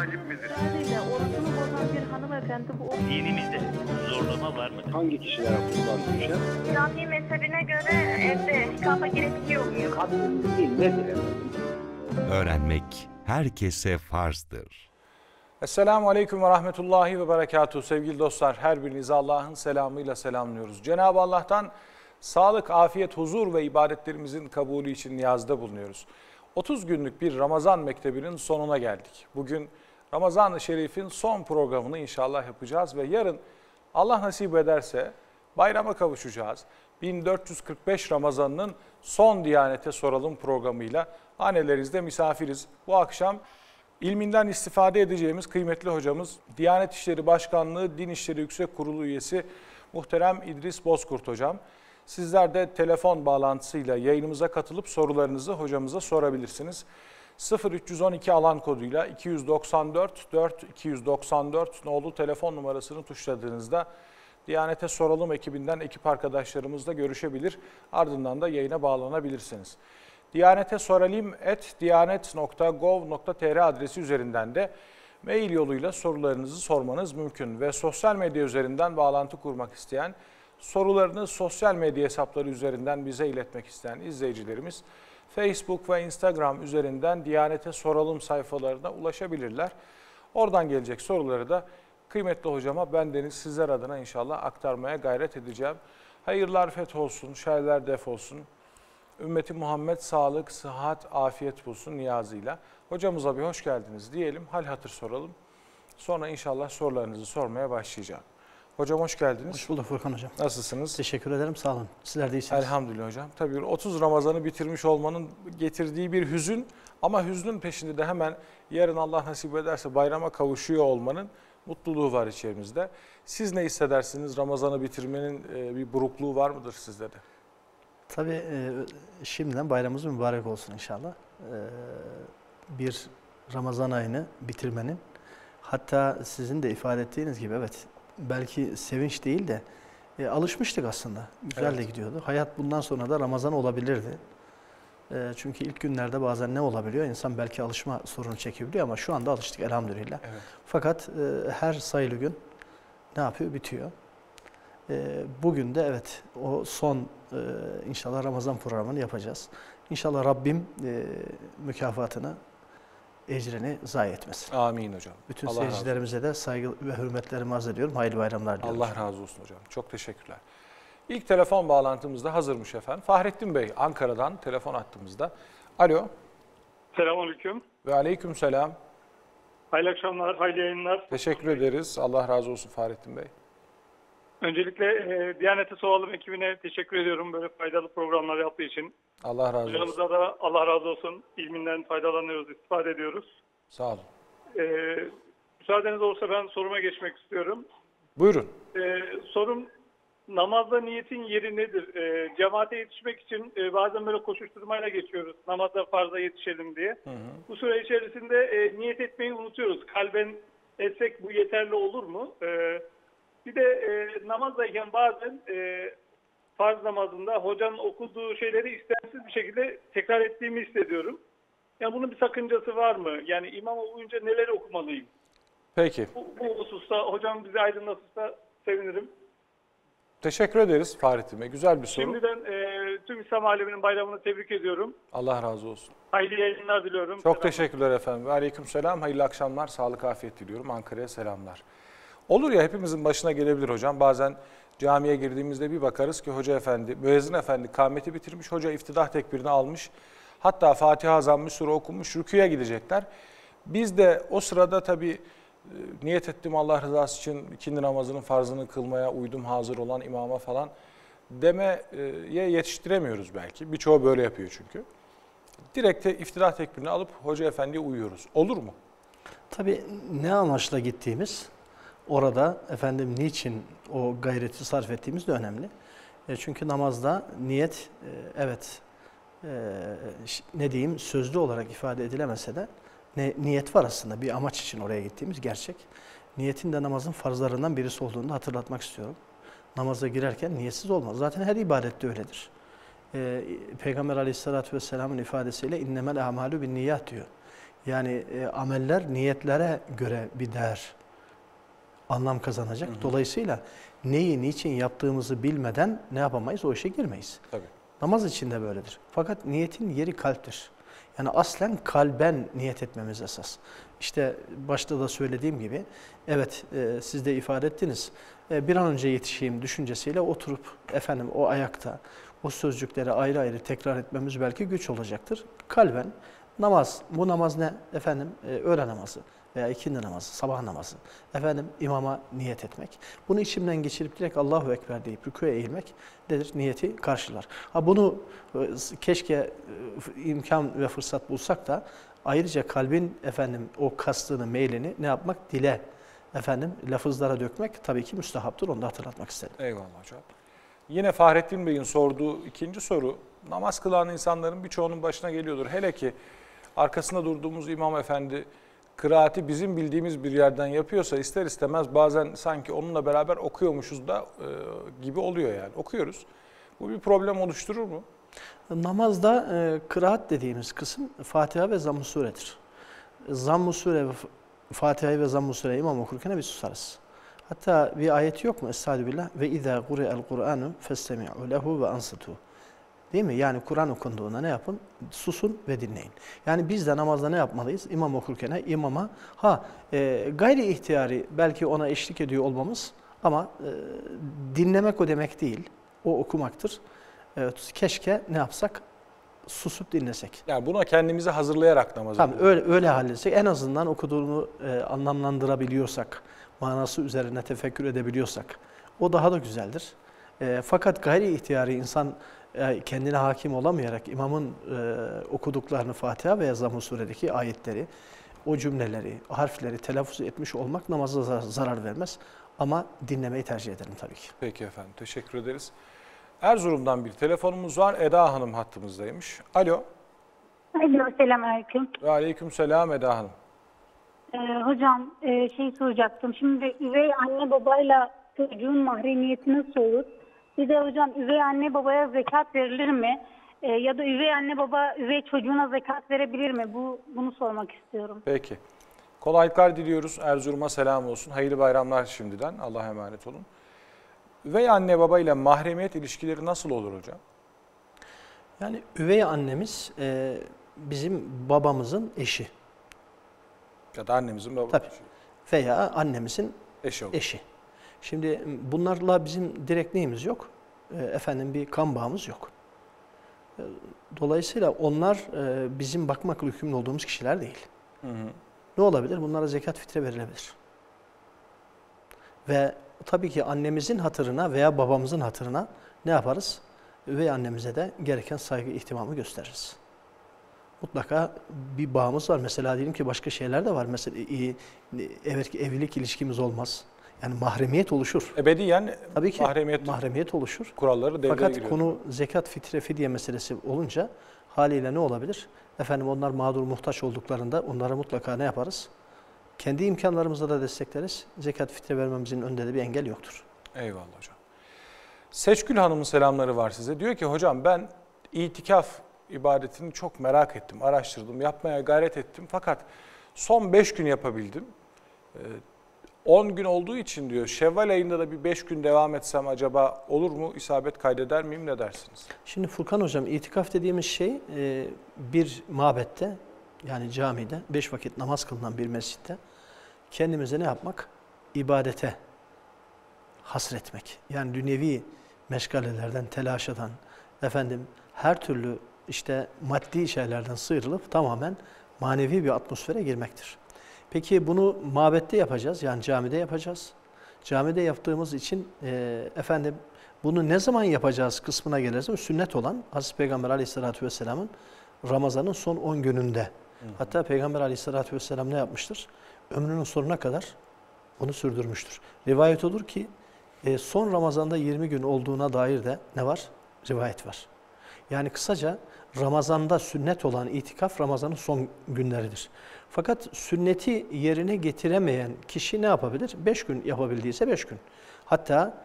vacip midir? Haliyle orucunu bozan bir hanımefendi bu. Dinimizde zorlama var mıdır? Hangi kişilere kurban düşer? İslami mezhebine göre evde itikafa girebiliyor muyum? Kadın değil, nedir? Öğrenmek herkese farzdır. Esselamu Aleyküm ve Rahmetullahi ve Berekatuhu. Sevgili dostlar, her birinizi Allah'ın selamıyla selamlıyoruz. Cenab-ı Allah'tan sağlık, afiyet, huzur ve ibadetlerimizin kabulü için niyazda bulunuyoruz. 30 günlük bir Ramazan mektebinin sonuna geldik. Bugün Ramazan-ı Şerif'in son programını inşallah yapacağız ve yarın Allah nasip ederse bayrama kavuşacağız. 1445 Ramazan'ın son Diyanete Soralım programıyla hanelerinizde misafiriz. Bu akşam ilminden istifade edeceğimiz kıymetli hocamız, Diyanet İşleri Başkanlığı Din İşleri Yüksek Kurulu üyesi muhterem İdris Bozkurt hocam. Sizler de telefon bağlantısıyla yayınımıza katılıp sorularınızı hocamıza sorabilirsiniz. 0312 alan koduyla 294 4 294 nolu telefon numarasını tuşladığınızda Diyanete Soralım ekibinden ekip arkadaşlarımızla görüşebilir. Ardından da yayına bağlanabilirsiniz. diyanetesoralim@diyanet.gov.tr adresi üzerinden de mail yoluyla sorularınızı sormanız mümkün. Ve sosyal medya üzerinden bağlantı kurmak isteyen, sorularını sosyal medya hesapları üzerinden bize iletmek isteyen izleyicilerimiz Facebook ve Instagram üzerinden Diyanete Soralım sayfalarına ulaşabilirler. Oradan gelecek soruları da kıymetli hocama bendeniz sizler adına inşallah aktarmaya gayret edeceğim. Hayırlar feth olsun, şerler def olsun. Ümmeti Muhammed sağlık, sıhhat, afiyet bulsun niyazıyla. Hocamıza bir hoş geldiniz diyelim, hal hatır soralım. Sonra inşallah sorularınızı sormaya başlayacağım. Hocam hoş geldiniz. Hoş bulduk Furkan Hocam. Nasılsınız? Teşekkür ederim, sağ olun. Sizler de iyisiniz. Elhamdülillah hocam. Tabii 30 Ramazan'ı bitirmiş olmanın getirdiği bir hüzün ama hüznün peşinde de hemen yarın Allah nasip ederse bayrama kavuşuyor olmanın mutluluğu var içerimizde. Siz ne hissedersiniz? Ramazan'ı bitirmenin bir burukluğu var mıdır sizde de? Tabii şimdiden bayramımız mübarek olsun inşallah. Bir Ramazan ayını bitirmenin, hatta sizin de ifade ettiğiniz gibi evet belki sevinç değil de alışmıştık aslında. Güzel de gidiyordu. Hayat bundan sonra da Ramazan olabilirdi. Çünkü ilk günlerde bazen ne olabiliyor? İnsan belki alışma sorunu çekebiliyor ama şu anda alıştık elhamdülillah. Evet. Fakat her sayılı gün ne yapıyor? Bitiyor. Bugün de evet o son inşallah Ramazan programını yapacağız. İnşallah Rabbim mükafatını, ecrini zayi etmesin. Amin hocam. Bütün Allah seyircilerimize de saygı ve hürmetlerimi arz ediyorum. Hayırlı bayramlar diliyorum. Allah razı olsun hocam. Çok teşekkürler. İlk telefon bağlantımızda hazırmış efendim. Fahrettin Bey Ankara'dan telefon attığımızda. Alo. Selamünaleyküm. Ve aleyküm selam. Hayırlı akşamlar, hayırlı yayınlar. Teşekkür ederiz. Allah razı olsun Fahrettin Bey. Öncelikle Diyanet'e Soralım ekibine teşekkür ediyorum böyle faydalı programlar yaptığı için. Allah razı olsun. Hocamıza da Allah razı olsun. İlminden faydalanıyoruz, istifade ediyoruz. Sağ olun. Müsaadeniz olursa ben soruma geçmek istiyorum. Buyurun. Sorum, namazda niyetin yeri nedir? Cemaate yetişmek için bazen böyle koşuşturmayla geçiyoruz. Namazda farza yetişelim diye. Hı hı. Bu süre içerisinde niyet etmeyi unutuyoruz. Kalben etsek bu yeterli olur mu? Bir de namazdayken bazen farz namazında hocanın okuduğu şeyleri istemsiz bir şekilde tekrar ettiğimi hissediyorum. Yani bunun bir sakıncası var mı? Yani imama uyunca neleri okumalıyım? Peki. Bu hususta hocam bizi aydınlatırsa sevinirim. Teşekkür ederiz Fahrettin Bey. Güzel bir soru. Şimdiden tüm İslam aleminin bayramını tebrik ediyorum. Allah razı olsun. Hayırlı yayınlar diliyorum. Çok teşekkürler efendim. Aleyküm selam. Hayırlı akşamlar. Sağlık, afiyet diliyorum. Ankara'ya selamlar. Olur ya hepimizin başına gelebilir hocam. Bazen camiye girdiğimizde bir bakarız ki hoca efendi, müezzin efendi kâmeti bitirmiş. Hoca iftidah tekbirini almış. Hatta Fatiha zamm-ı sure okumuş. Rüküye gidecekler. Biz de o sırada tabii niyet ettim Allah rızası için ikindi namazının farzını kılmaya uydum hazır olan imama falan demeye yetiştiremiyoruz belki. Birçoğu böyle yapıyor çünkü. Direkt iftidah tekbirini alıp hoca efendiye uyuyoruz. Olur mu? Tabii ne amaçla gittiğimiz, orada efendim niçin o gayreti sarf ettiğimiz de önemli. Çünkü namazda niyet evet ne diyeyim sözlü olarak ifade edilemese de niyet var aslında. Bir amaç için oraya gittiğimiz gerçek. Niyetin de namazın farzlarından birisi olduğunu da hatırlatmak istiyorum. Namaza girerken niyetsiz olmaz. Zaten her ibadette öyledir. Peygamber Aleyhisselatü Vesselam'ın ifadesiyle innemel a'malu bin niyyat diyor. Yani ameller niyetlere göre bir değer, anlam kazanacak. Dolayısıyla neyi, niçin yaptığımızı bilmeden ne yapamayız? O işe girmeyiz. Tabii. Namaz için de böyledir. Fakat niyetin yeri kalptir. Yani aslen kalben niyet etmemiz esas. İşte başta da söylediğim gibi, evet siz de ifade ettiniz, bir an önce yetişeyim düşüncesiyle oturup efendim o ayakta o sözcükleri ayrı ayrı tekrar etmemiz belki güç olacaktır. Kalben namaz, bu namaz ne? Efendim öğle namazı veya ikindi namazı, sabah namazı. Efendim imama niyet etmek. Bunu içimden geçirip direkt Allahu Ekber deyip rükûya eğilmek nedir? Niyeti karşılar. Ha bunu keşke imkan ve fırsat bulsak da ayrıca kalbin efendim o kastını, meylini ne yapmak? Dile efendim lafızlara dökmek tabii ki müstehaptır. Onu da hatırlatmak istedim. Eyvallah hocam. Yine Fahrettin Bey'in sorduğu ikinci soru, namaz kılan insanların birçoğunun başına geliyordur. Hele ki arkasında durduğumuz imam efendi kıraati bizim bildiğimiz bir yerden yapıyorsa ister istemez bazen sanki onunla beraber okuyormuşuz da gibi oluyor yani. Okuyoruz. Bu bir problem oluşturur mu? Namazda kıraat dediğimiz kısım Fatiha ve Zamm-ı Sure'dir. Zamm-ı Sure, Fatiha'yı ve Zamm-ı Sure'yi imam okurken biz susarız. Hatta bir ayet yok mu? Estağfirullah. Ve izâ gure'el Kur'anu festemi'u lehu ve ansıtu. Değil mi? Yani Kur'an okunduğunda ne yapın? Susun ve dinleyin. Yani biz de namazda ne yapmalıyız? İmam okurken imama gayri ihtiyari belki ona eşlik ediyor olmamız ama dinlemek o demek değil. O okumaktır. Keşke ne yapsak? Susup dinlesek. Yani buna kendimizi hazırlayarak namazı Tabii öyle halletsek. En azından okuduğunu anlamlandırabiliyorsak, manası üzerine tefekkür edebiliyorsak o daha da güzeldir. Fakat gayri ihtiyari insan kendine hakim olamayarak imamın okuduklarını Fatiha veya Zamm-ı Sure'deki ayetleri, o cümleleri, harfleri telaffuz etmiş olmak namaza zarar vermez. Ama dinlemeyi tercih ederim tabii ki. Peki efendim, teşekkür ederiz. Erzurum'dan bir telefonumuz var. Eda Hanım hattımızdaymış. Alo. Alo, selamünaleyküm. Ve aleykümselam Eda Hanım. Hocam soracaktım. Şimdi üvey anne babayla çocuğun mahremiyeti nasıl olur? Bir de hocam üvey anne babaya zekat verilir mi? Ya da üvey anne baba üvey çocuğuna zekat verebilir mi? Bunu sormak istiyorum. Peki. Kolaylıklar diliyoruz. Erzurum'a selam olsun. Hayırlı bayramlar şimdiden. Allah'a emanet olun. Üvey anne baba ile mahremiyet ilişkileri nasıl olur hocam? Yani üvey annemiz bizim babamızın eşi. Ya da annemizin babası. Tabii. Veya annemizin eşi. Şimdi bunlarla bizim direkt neyimiz yok? Efendim bir kan bağımız yok. Dolayısıyla onlar bizim bakmakla yükümlü olduğumuz kişiler değil. Hı hı. Ne olabilir? Bunlara zekat fitre verilebilir. Ve tabii ki annemizin hatırına veya babamızın hatırına ne yaparız? Üvey annemize de gereken saygı, ihtimamı gösteririz. Mutlaka bir bağımız var. Mesela diyelim ki başka şeyler de var. Mesela evlilik ilişkimiz olmaz. Yani mahremiyet oluşur. Ebediyen tabii ki mahremiyet oluşur. Kuralları devreye Fakat giriyor. konu zekat, fitre, fidye meselesi olunca haliyle ne olabilir? Efendim onlar mağdur, muhtaç olduklarında onlara mutlaka ne yaparız? Kendi imkanlarımızla da destekleriz. Zekat, fitre vermemizin önünde de bir engel yoktur. Eyvallah hocam. Seçgül Hanım'ın selamları var size. Diyor ki hocam ben itikaf ibadetini çok merak ettim, araştırdım, yapmaya gayret ettim. Fakat son 5 gün yapabildim. 10 gün olduğu için diyor Şevval ayında da bir 5 gün devam etsem acaba olur mu? İsabet kaydeder miyim? Ne dersiniz? Şimdi Furkan hocam itikaf dediğimiz şey bir mabette yani camide 5 vakit namaz kılınan bir mescitte kendimize ne yapmak? İbadete hasretmek. Yani dünyevi meşgalelerden, telaşadan, her türlü işte maddi şeylerden sıyrılıp tamamen manevi bir atmosfere girmektir. Peki bunu mabette yapacağız, yani camide yapacağız. Camide yaptığımız için bunu ne zaman yapacağız kısmına geliriz. Sünnet olan Hazreti Peygamber Aleyhisselatü Vesselam'ın Ramazan'ın son 10 gününde. Hatta Peygamber Aleyhisselatü Vesselam ne yapmıştır? Ömrünün sonuna kadar bunu sürdürmüştür. Rivayet olur ki son Ramazan'da 20 gün olduğuna dair de ne var? Rivayet var. Yani kısaca Ramazan'da sünnet olan itikaf Ramazan'ın son günleridir. Fakat sünneti yerine getiremeyen kişi ne yapabilir? 5 gün yapabildiyse 5 gün. Hatta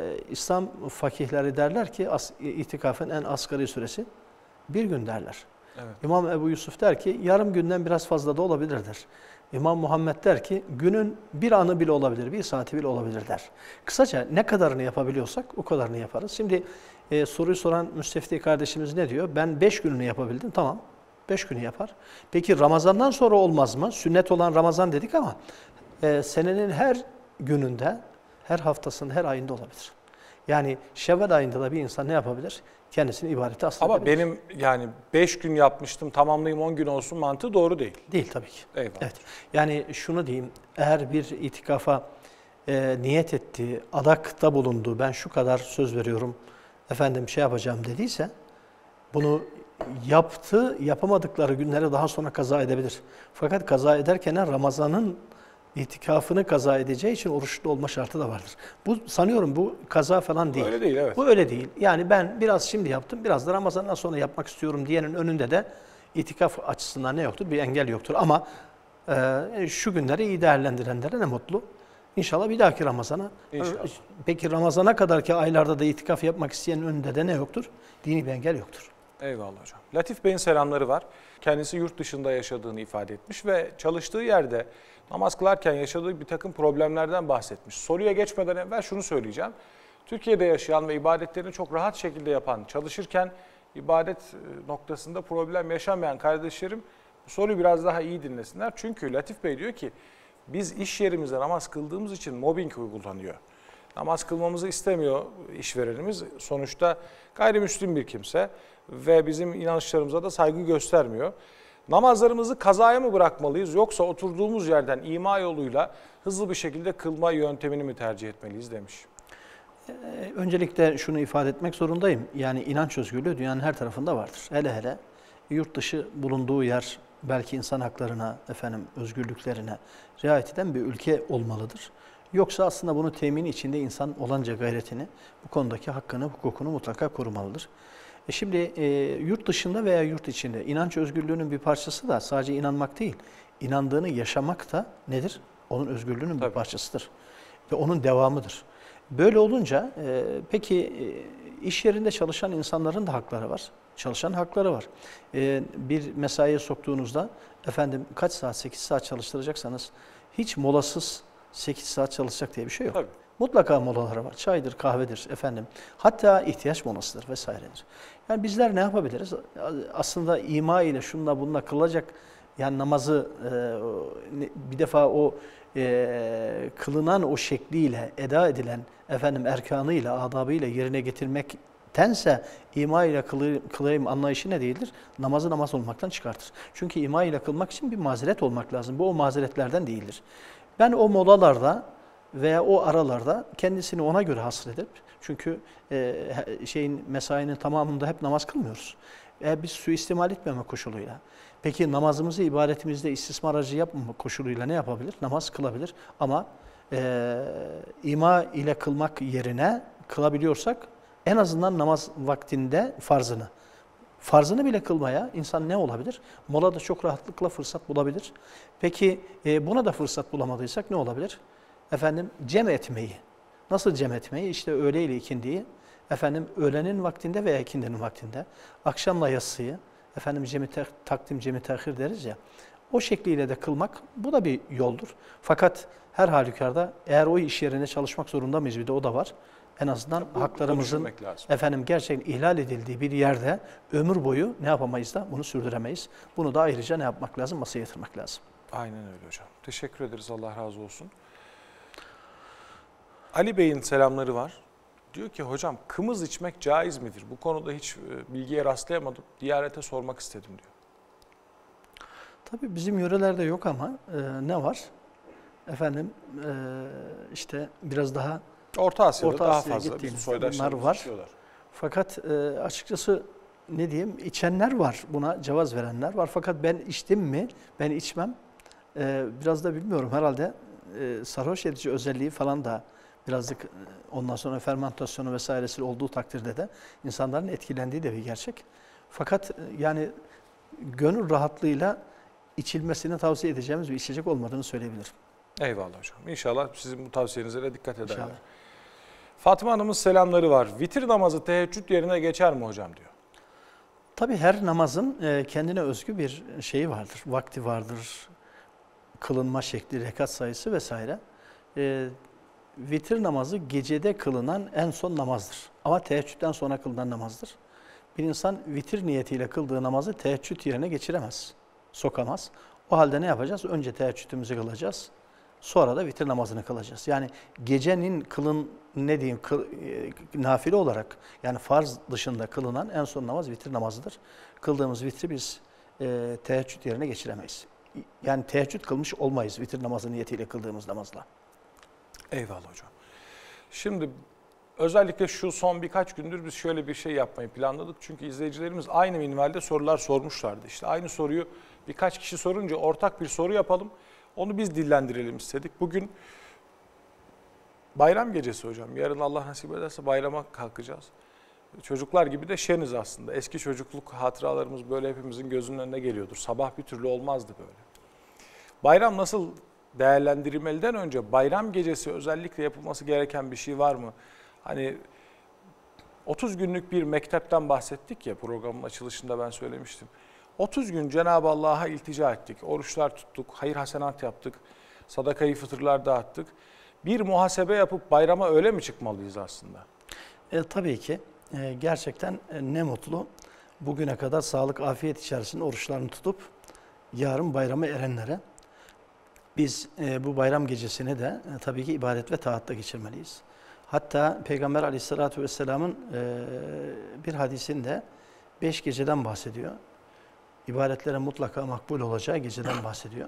İslam fakihleri derler ki itikafın en asgari süresi 1 gün derler. Evet. İmam Ebu Yusuf der ki yarım günden biraz fazla da olabilir der. İmam Muhammed der ki günün bir anı bile olabilir, bir saati bile olabilir der. Kısaca ne kadarını yapabiliyorsak o kadarını yaparız. Şimdi soruyu soran müstefti kardeşimiz ne diyor? Ben 5 gününü yapabildim. Tamam. 5 günü yapar. Peki Ramazan'dan sonra olmaz mı? Sünnet olan Ramazan dedik ama senenin her gününde, her haftasında, her ayında olabilir. Yani Şevval ayında da bir insan ne yapabilir? Kendisini ibadete asla Ama edebilir. benim yani 5 gün yapmıştım, tamamlayayım 10 gün olsun mantığı doğru değil. Değil tabii ki. Eyvallah. Evet. Yani şunu diyeyim, eğer bir itikafa niyet ettiği, adakta bulunduğu, ben şu kadar söz veriyorum, efendim şey yapacağım dediyse, bunu yapamadıkları günleri daha sonra kaza edebilir. Fakat kaza ederken Ramazan'ın itikafını kaza edeceği için oruçlu olma şartı da vardır. Bu sanıyorum bu kaza falan değil. Öyle değil, evet. Bu öyle değil. Yani ben biraz şimdi yaptım, biraz da Ramazan'dan sonra yapmak istiyorum diyenin önünde de itikaf açısından ne yoktur? Bir engel yoktur. Ama şu günleri iyi değerlendirenlere ne mutlu. İnşallah bir dahaki Ramazan'a. İnşallah. Peki Ramazan'a kadarki aylarda da itikaf yapmak isteyenin önünde de ne yoktur? Dini bir engel yoktur. Eyvallah hocam. Latif Bey'in selamları var. Kendisi yurt dışında yaşadığını ifade etmiş ve çalıştığı yerde namaz kılarken yaşadığı bir takım problemlerden bahsetmiş. Soruya geçmeden evvel şunu söyleyeceğim. Türkiye'de yaşayan ve ibadetlerini çok rahat şekilde yapan, çalışırken ibadet noktasında problem yaşamayan kardeşlerim bu soruyu biraz daha iyi dinlesinler. Çünkü Latif Bey diyor ki biz iş yerimizde namaz kıldığımız için mobbing uygulanıyor. Namaz kılmamızı istemiyor işverenimiz. Sonuçta gayrimüslim bir kimse ve bizim inançlarımıza da saygı göstermiyor. Namazlarımızı kazaya mı bırakmalıyız yoksa oturduğumuz yerden ima yoluyla hızlı bir şekilde kılma yöntemini mi tercih etmeliyiz demiş. Öncelikle şunu ifade etmek zorundayım. Yani inanç özgürlüğü dünyanın her tarafında vardır. Hele hele yurt dışı bulunduğu yer belki insan haklarına, özgürlüklerine riayet eden bir ülke olmalıdır. Yoksa aslında bunu temin içinde insan olanca gayretini, bu konudaki hakkını, hukukunu mutlaka korumalıdır. Şimdi yurt dışında veya yurt içinde inanç özgürlüğünün bir parçası da sadece inanmak değil, inandığını yaşamak da nedir? Onun özgürlüğünün bir parçasıdır ve onun devamıdır. Böyle olunca peki iş yerinde çalışan insanların da hakları var. Çalışan hakları var. Bir mesaiye soktuğunuzda kaç saat, 8 saat çalıştıracaksanız hiç molasız 8 saat çalışacak diye bir şey yok. Tabii. Mutlaka molaları var. Çaydır, kahvedir Hatta ihtiyaç molasıdır vesairedir. Yani bizler ne yapabiliriz? Aslında ima ile şunla bununla kılacak yani namazı bir defa o kılınan o şekliyle eda edilen erkanıyla, adabıyla yerine getirmektense ima ile kılayım anlayışı ne değildir? Namazı namaz olmaktan çıkartır. Çünkü ima ile kılmak için bir mazeret olmak lazım. Bu o mazeretlerden değildir. Ben o molalarda veya o aralarda kendisini ona göre hasredip çünkü mesainin tamamında hep namaz kılmıyoruz. Biz suistimal etmeme koşuluyla. Peki namazımızı ibadetimizde istismar aracı yapmama koşuluyla ne yapabilir? Namaz kılabilir ama ima ile kılmak yerine kılabiliyorsak en azından namaz vaktinde farzını bile kılmaya insan ne olabilir? Molada çok rahatlıkla fırsat bulabilir. Peki buna da fırsat bulamadıysak ne olabilir? Cem etmeyi. Nasıl cem etmeyi? İşte öğle ile ikindiyi, öğlenin vaktinde veya ikindinin vaktinde, akşamla yatsıyı, cemi takdim, cemi tehir deriz ya, o şekliyle de kılmak, bu da bir yoldur. Fakat her halükarda eğer o iş yerine çalışmak zorunda mıyız? Bir de o da var. En azından haklarımızın gerçekten ihlal edildiği bir yerde ömür boyu ne yapamayız da bunu sürdüremeyiz. Bunu da ayrıca ne yapmak lazım? Masaya yatırmak lazım. Aynen öyle hocam. Teşekkür ederiz. Allah razı olsun. Ali Bey'in selamları var. Diyor ki hocam kımız içmek caiz midir? Bu konuda hiç bilgiye rastlayamadım. Diyanete sormak istedim diyor. Tabii bizim yörelerde yok ama ne var? İşte biraz daha Orta Asya'da daha fazla bizim soydaşlarımız var. içiyorlar. Fakat açıkçası ne diyeyim, içenler var, buna cevaz verenler var. Fakat ben içtim mi, ben içmem. Biraz da bilmiyorum herhalde sarhoş edici özelliği falan da birazcık ondan sonra fermentasyonu vesairesi olduğu takdirde de insanların etkilendiği de bir gerçek. Fakat yani gönül rahatlığıyla içilmesini tavsiye edeceğimiz bir içecek olmadığını söyleyebilirim. Eyvallah hocam. İnşallah sizin bu tavsiyenize de dikkat ederler. İnşallah. Fatma Fatma Hanım'ın selamları var. Vitir namazı teheccüd yerine geçer mi hocam diyor. Tabii her namazın kendine özgü bir şeyi vardır, vakti vardır, kılınma şekli, rekat sayısı vesaire. Vitir namazı gecede kılınan en son namazdır. Ama teheccüden sonra kılınan namazdır. Bir insan vitir niyetiyle kıldığı namazı teheccüd yerine geçiremez, sokamaz. O halde ne yapacağız? Önce teheccüdümüzü kılacağız. Sonra da vitir namazını kılacağız. Yani gecenin nafile olarak, yani farz dışında kılınan en son namaz vitir namazıdır. Kıldığımız vitri biz teheccüd yerine geçiremeyiz. Yani teheccüd kılmış olmayız vitir namazı niyetiyle kıldığımız namazla. Eyvallah hocam. Şimdi özellikle şu son birkaç gündür biz şöyle bir şey yapmayı planladık. Çünkü izleyicilerimiz aynı minvalde sorular sormuşlardı. İşte aynı soruyu birkaç kişi sorunca ortak bir soru yapalım. Onu biz dillendirelim istedik. Bugün bayram gecesi hocam. Yarın Allah nasip ederse bayrama kalkacağız. Çocuklar gibi de şeniz aslında. Eski çocukluk hatıralarımız böyle hepimizin gözünün önüne geliyordur. Sabah bir türlü olmazdı böyle. Bayram nasıl değerlendirilmeden önce bayram gecesi özellikle yapılması gereken bir şey var mı? Hani 30 günlük bir mektepten bahsettik ya, programın açılışında ben söylemiştim. 30 gün Cenab-ı Allah'a iltica ettik, oruçlar tuttuk, hayır hasenat yaptık, sadakayı fıtırlar dağıttık. Bir muhasebe yapıp bayrama öyle mi çıkmalıyız aslında? Tabii ki. Gerçekten ne mutlu bugüne kadar sağlık, afiyet içerisinde oruçlarını tutup yarın bayrama erenlere. Biz bu bayram gecesini de tabii ki ibadet ve taatta geçirmeliyiz. Hatta Peygamber Aleyhisselatü Vesselam'ın bir hadisinde 5 geceden bahsediyor. İbadetlere mutlaka makbul olacağı geceden bahsediyor.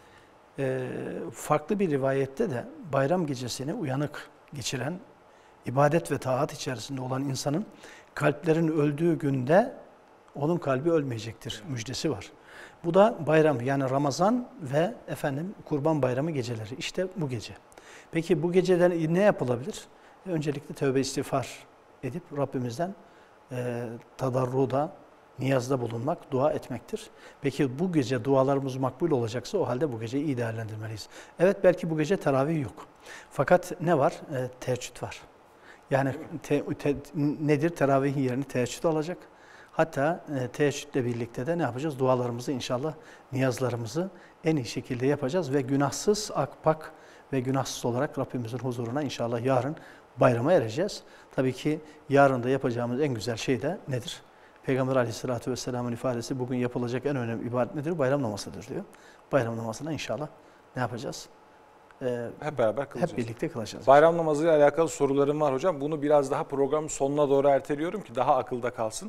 Farklı bir rivayette de bayram gecesini uyanık geçiren, ibadet ve taat içerisinde olan insanın kalplerin öldüğü günde onun kalbi ölmeyecektir müjdesi var. Bu da bayram, yani Ramazan ve Kurban Bayramı geceleri. İşte bu gece. Peki bu geceden ne yapılabilir? Öncelikle tövbe istiğfar edip Rabbimizden tadarruda, niyazda bulunmak, dua etmektir. Peki bu gece dualarımız makbul olacaksa o halde bu geceyi iyi değerlendirmeliyiz. Evet, belki bu gece teravih yok. Fakat ne var? Teheccüd var. Yani nedir? Teravihin yerini teheccüd alacak. Hatta teheccüdle birlikte de ne yapacağız? Dualarımızı inşallah, niyazlarımızı en iyi şekilde yapacağız ve günahsız, akpak ve günahsız olarak Rabbimizin huzuruna inşallah yarın bayrama ereceğiz. Tabii ki yarın da yapacağımız en güzel şey de nedir? Peygamber Aleyhisselatü Vesselam'ın ifadesi, bugün yapılacak en önemli ibadet nedir? Bayram namazıdır diyor. Bayram namazına inşallah ne yapacağız? Hep beraber kılacağız. Hep birlikte kılacağız. Bayram namazıyla alakalı sorularım var hocam. Bunu biraz daha programın sonuna doğru erteliyorum ki daha akılda kalsın.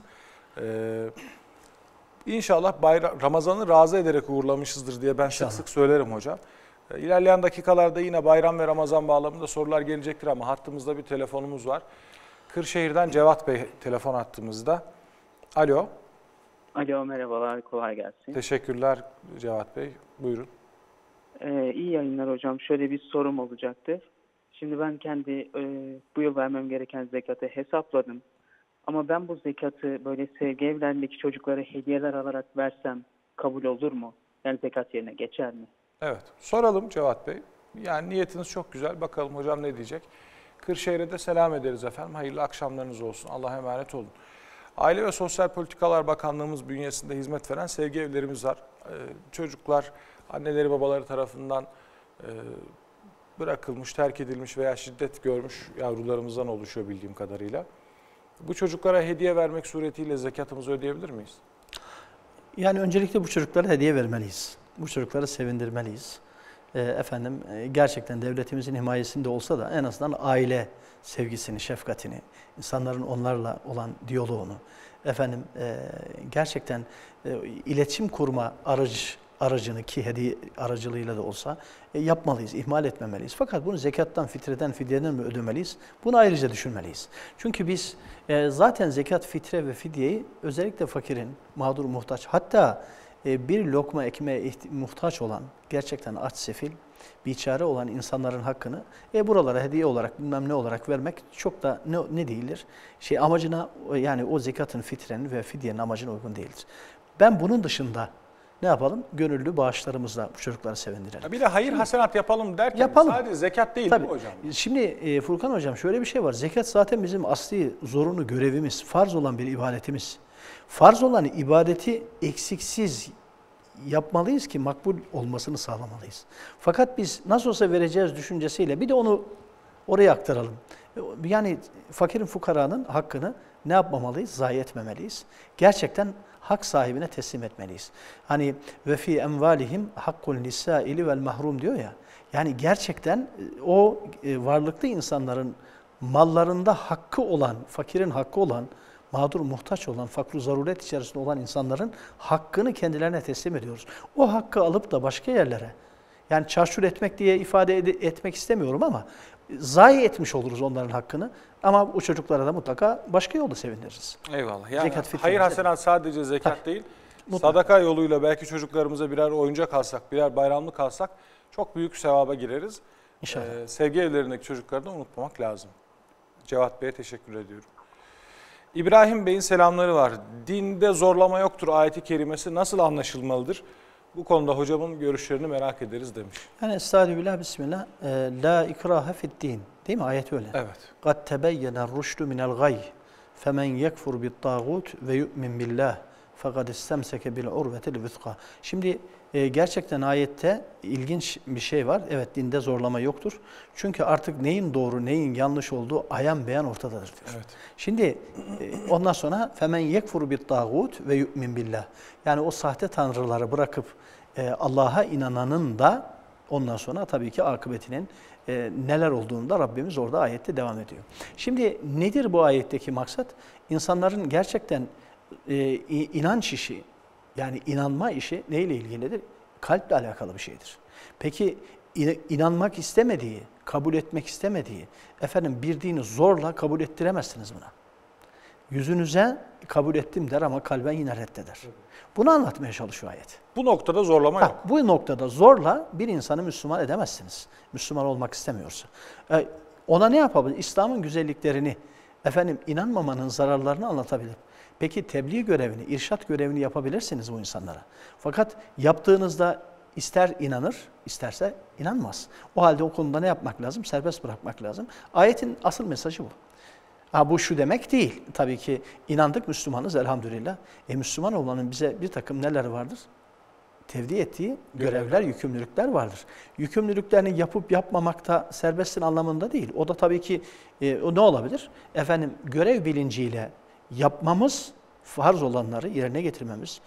İnşallah Ramazan'ı razı ederek uğurlamışızdır diye ben sık sık söylerim hocam. İlerleyen dakikalarda yine bayram ve Ramazan bağlamında sorular gelecektir ama hattımızda bir telefonumuz var. Kırşehir'den Cevat Bey telefon hattımızda. Alo. Alo, merhabalar, kolay gelsin. Teşekkürler Cevat Bey. Buyurun. İyi yayınlar hocam. Şöyle bir sorum olacaktı. Şimdi ben kendi bu yıl vermem gereken zekatı hesapladım. Ama ben bu zekatı böyle sevgi evlerindeki çocuklara hediyeler alarak versem kabul olur mu? Yani zekat yerine geçer mi? Evet. Soralım Cevat Bey. Yani niyetiniz çok güzel. Bakalım hocam ne diyecek? Kırşehir'e de selam ederiz efendim. Hayırlı akşamlarınız olsun. Allah'a emanet olun. Aile ve Sosyal Politikalar Bakanlığımız bünyesinde hizmet veren sevgi evlerimiz var. Çocuklar anneleri babaları tarafından bırakılmış, terk edilmiş veya şiddet görmüş yavrularımızdan oluşuyor bildiğim kadarıyla. Bu çocuklara hediye vermek suretiyle zekatımızı ödeyebilir miyiz? Yani öncelikle bu çocuklara hediye vermeliyiz. Bu çocukları sevindirmeliyiz. Gerçekten devletimizin himayesinde olsa da en azından aile sevgisini, şefkatini, insanların onlarla olan diyaloğunu, gerçekten iletişim kurma aracını ki hediye aracılığıyla da olsa yapmalıyız, ihmal etmemeliyiz. Fakat bunu zekattan, fitreden, fidyeden mi ödemeliyiz? Bunu ayrıca düşünmeliyiz. Çünkü biz zaten zekat, fitre ve fidyeyi özellikle fakirin, mağdur, muhtaç, hatta bir lokma ekmeğe muhtaç olan, gerçekten aç, sefil, biçare olan insanların hakkını buralara hediye olarak, bilmem ne olarak vermek çok da ne değildir? Amacına, yani o zekatın, fitrenin ve fidyenin amacına uygun değildir. Ben bunun dışında ne yapalım? Gönüllü bağışlarımızla bu çocukları sevindirelim. Bir de hayır hasenat yapalım derken yapalım. Sadece zekat değil mi hocam? Şimdi Furkan hocam şöyle bir şey var. Zekat zaten bizim asli zorunlu görevimiz, farz olan bir ibadetimiz. Farz olan ibadeti eksiksiz yapmalıyız ki makbul olmasını sağlamalıyız. Fakat biz nasıl olsa vereceğiz düşüncesiyle bir de onu oraya aktaralım. Yani fakirin fukaranın hakkını ne yapmamalıyız? Zayi etmemeliyiz. Gerçekten hak sahibine teslim etmeliyiz. Hani ve fi envalihim hakkun lisaili vel mahrum diyor ya. Yani gerçekten o varlıklı insanların mallarında hakkı olan, fakirin hakkı olan, mağdur, muhtaç olan, fakr-ı zaruret içerisinde olan insanların hakkını kendilerine teslim ediyoruz. O hakkı alıp da başka yerlere, yani çarçur etmek diye ifade etmek istemiyorum ama zayi etmiş oluruz onların hakkını. Ama o çocuklara da mutlaka başka yolda sevindiririz. Eyvallah. Yani Zekat hayır hasenat sadece zekat değil, mutlaka. sadaka yoluyla belki çocuklarımıza birer oyuncak alsak, birer bayramlık alsak çok büyük sevaba gireriz. İnşallah. Sevgi evlerindeki çocukları da unutmamak lazım. Cevat Bey'e teşekkür ediyorum. İbrahim Bey'in selamları var. Dinde zorlama yoktur ayeti kerimesi nasıl anlaşılmalıdır? Bu konuda hocamın görüşlerini merak ederiz demiş. Yani estağfirullah, bismillah. La ikrahe fi'd-din. Değil mi? Ayet öyle. Evet. قَدْ تَبَيَّنَ الرُّشْدُ مِنَ الْغَيِّ فَمَنْ يَكْفُرْ بِالطَّاغُوتِ وَيُؤْمِنْ بِاللّٰهِ فَقَدْ اِسْتَمْسَكَ بِالْعُرْوَةِ الْوِثْقَى. Şimdi gerçekten ayette ilginç bir şey var. Evet, dinde zorlama yoktur. Çünkü artık neyin doğru, neyin yanlış olduğu ayan beyan ortadadır diyor. Evet. Şimdi ondan sonra فَمَنْ يَكْفُرْ بِالطَّاغُوتِ وَيُؤْمِنْ بِاللّٰهِ. Yani o sahte tanrıları bırakıp Allah'a inananın da ondan sonra tabii ki akıbetinin neler olduğunu da Rabbimiz orada ayette devam ediyor. Şimdi nedir bu ayetteki maksat? İnsanların gerçekten inanç işi, yani inanma işi neyle ilgilidir? Kalple alakalı bir şeydir. Peki inanmak istemediği, kabul etmek istemediği, bir dini zorla kabul ettiremezsiniz buna. Yüzünüze kabul ettim der ama kalben yine reddeder. Bunu anlatmaya çalışıyor ayet. Bu noktada zorlama yok. Bu noktada zorla bir insanı Müslüman edemezsiniz. Müslüman olmak istemiyorsa. Ona ne yapabilir? İslam'ın güzelliklerini, inanmamanın zararlarını anlatabilir. Peki tebliğ görevini, irşat görevini yapabilirsiniz bu insanlara. Fakat yaptığınızda ister inanır, isterse inanmaz. O halde o konuda ne yapmak lazım? Serbest bırakmak lazım. Ayetin asıl mesajı bu. Bu şu demek değil. Tabii ki inandık, Müslümanız elhamdülillah. Müslüman olmanın bize bir takım neler vardır? Tevdi ettiği görevler, yükümlülükler vardır. Yükümlülüklerini yapıp yapmamakta serbestsin anlamında değil. O da tabii ki o ne olabilir? Görev bilinciyle yapmamız, farz olanları yerine getirmemiz,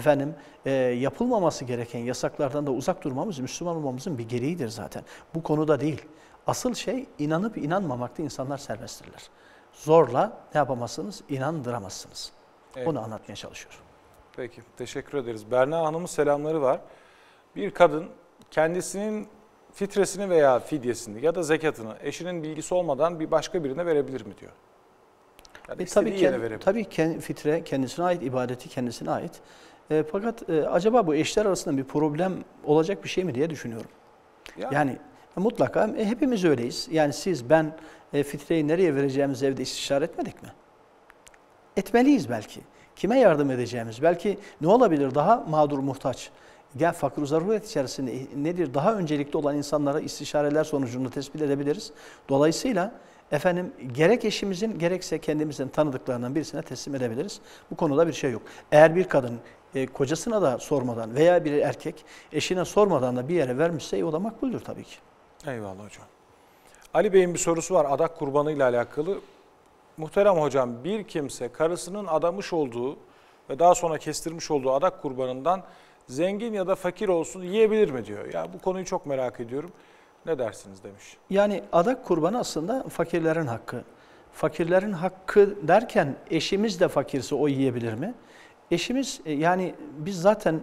yapılmaması gereken yasaklardan da uzak durmamız Müslüman olmamızın bir gereğidir zaten. Bu konuda değil. Asıl şey inanıp inanmamakta insanlar serbesttirler. Zorla ne yapamazsınız? İnandıramazsınız. Evet. Onu anlatmaya çalışıyorum. Peki, teşekkür ederiz. Berna Hanım'ın selamları var. Bir kadın kendisinin fitresini veya fidyesini ya da zekatını eşinin bilgisi olmadan bir başka birine verebilir mi diyor. Yani tabii fitre kendisine ait, ibadeti kendisine ait. Fakat acaba bu eşler arasında bir problem olacak bir şey mi diye düşünüyorum. Yani mutlaka hepimiz öyleyiz. Yani siz, ben fitreyi nereye vereceğimizi evde istişare etmedik mi? Etmeliyiz belki. Kime yardım edeceğimiz, belki ne olabilir daha mağdur, muhtaç. Fakr-ı zaruret içerisinde nedir? Daha öncelikli olan insanlara istişareler sonucunda tespit edebiliriz. Dolayısıyla gerek eşimizin gerekse kendimizin tanıdıklarından birisine teslim edebiliriz. Bu konuda bir şey yok. Eğer bir kadın kocasına da sormadan veya bir erkek eşine sormadan da bir yere vermişse o da makbuldür tabii ki. Eyvallah hocam. Ali Bey'in bir sorusu var adak kurbanı ile alakalı. Muhterem hocam, bir kimse karısının adamış olduğu ve daha sonra kestirmiş olduğu adak kurbanından zengin ya da fakir olsun yiyebilir mi diyor. Ya bu konuyu çok merak ediyorum. Ne dersiniz demiş. Yani adak kurbanı aslında fakirlerin hakkı. Fakirlerin hakkı derken eşimiz de fakirse o yiyebilir mi? Eşimiz yani biz zaten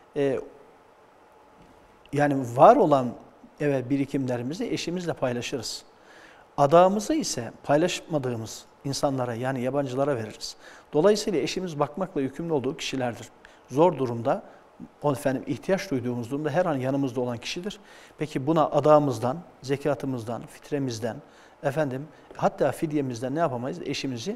yani var olan birikimlerimizi eşimizle paylaşırız. Adağımızı ise paylaşmadığımız insanlara yani yabancılara veririz. Dolayısıyla eşimiz bakmakla yükümlü olduğu kişilerdir. Zor durumda, ihtiyaç duyduğumuz durumda her an yanımızda olan kişidir. Peki buna adağımızdan, zekatımızdan, fitremizden, hatta fidyemizden ne yapamayız? Eşimizi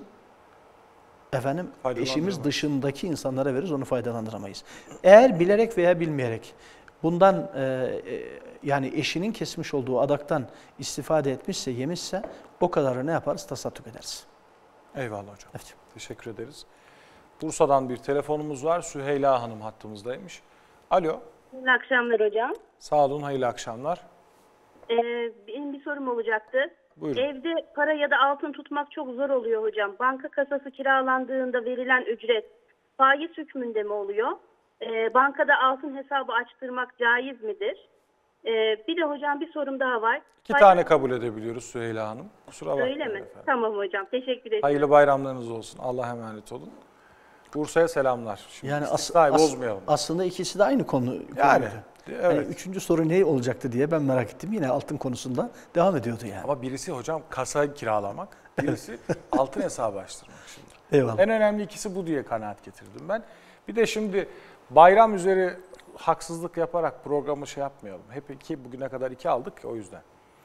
eşimiz dışındaki insanlara veririz, onu faydalandıramayız. Eğer bilerek veya bilmeyerek bundan yani eşinin kesmiş olduğu adaktan istifade etmişse, yemişse o kadarı ne yaparız? Tasadduk ederiz. Eyvallah hocam. Evet. Teşekkür ederiz. Bursa'dan bir telefonumuz var. Süheyla Hanım hattımızdaymış. Alo. İyi akşamlar hocam. Sağ olun, hayırlı akşamlar. Benim bir sorum olacaktı. Buyurun. Evde para ya da altın tutmak çok zor oluyor hocam. Banka kasası kiralandığında verilen ücret faiz hükmünde mi oluyor? Bankada altın hesabı açtırmak caiz midir? Bir de hocam bir sorum daha var. İki tane kabul edebiliyoruz Süheyla Hanım. Kusura bakmayın Öyle mi? efendim. Tamam hocam. Teşekkür ederim. Hayırlı bayramlarınız olsun. Allah'a emanet olun. Bursa'ya selamlar. Şimdi Yani bozmayalım. aslında ikisi de aynı konu. Yani, konuydu. evet. Yani üçüncü soru ne olacaktı diye ben merak ettim. Yine altın konusunda devam ediyordu yani. Ama birisi hocam kasayı kiralamak, birisi altın hesabı açtırmak şimdi. Eyvallah. En önemli ikisi bu diye kanaat getirdim ben. Bir de şimdi bayram üzeri haksızlık yaparak programı şey yapmayalım. Hep bugüne kadar 2 aldık o yüzden.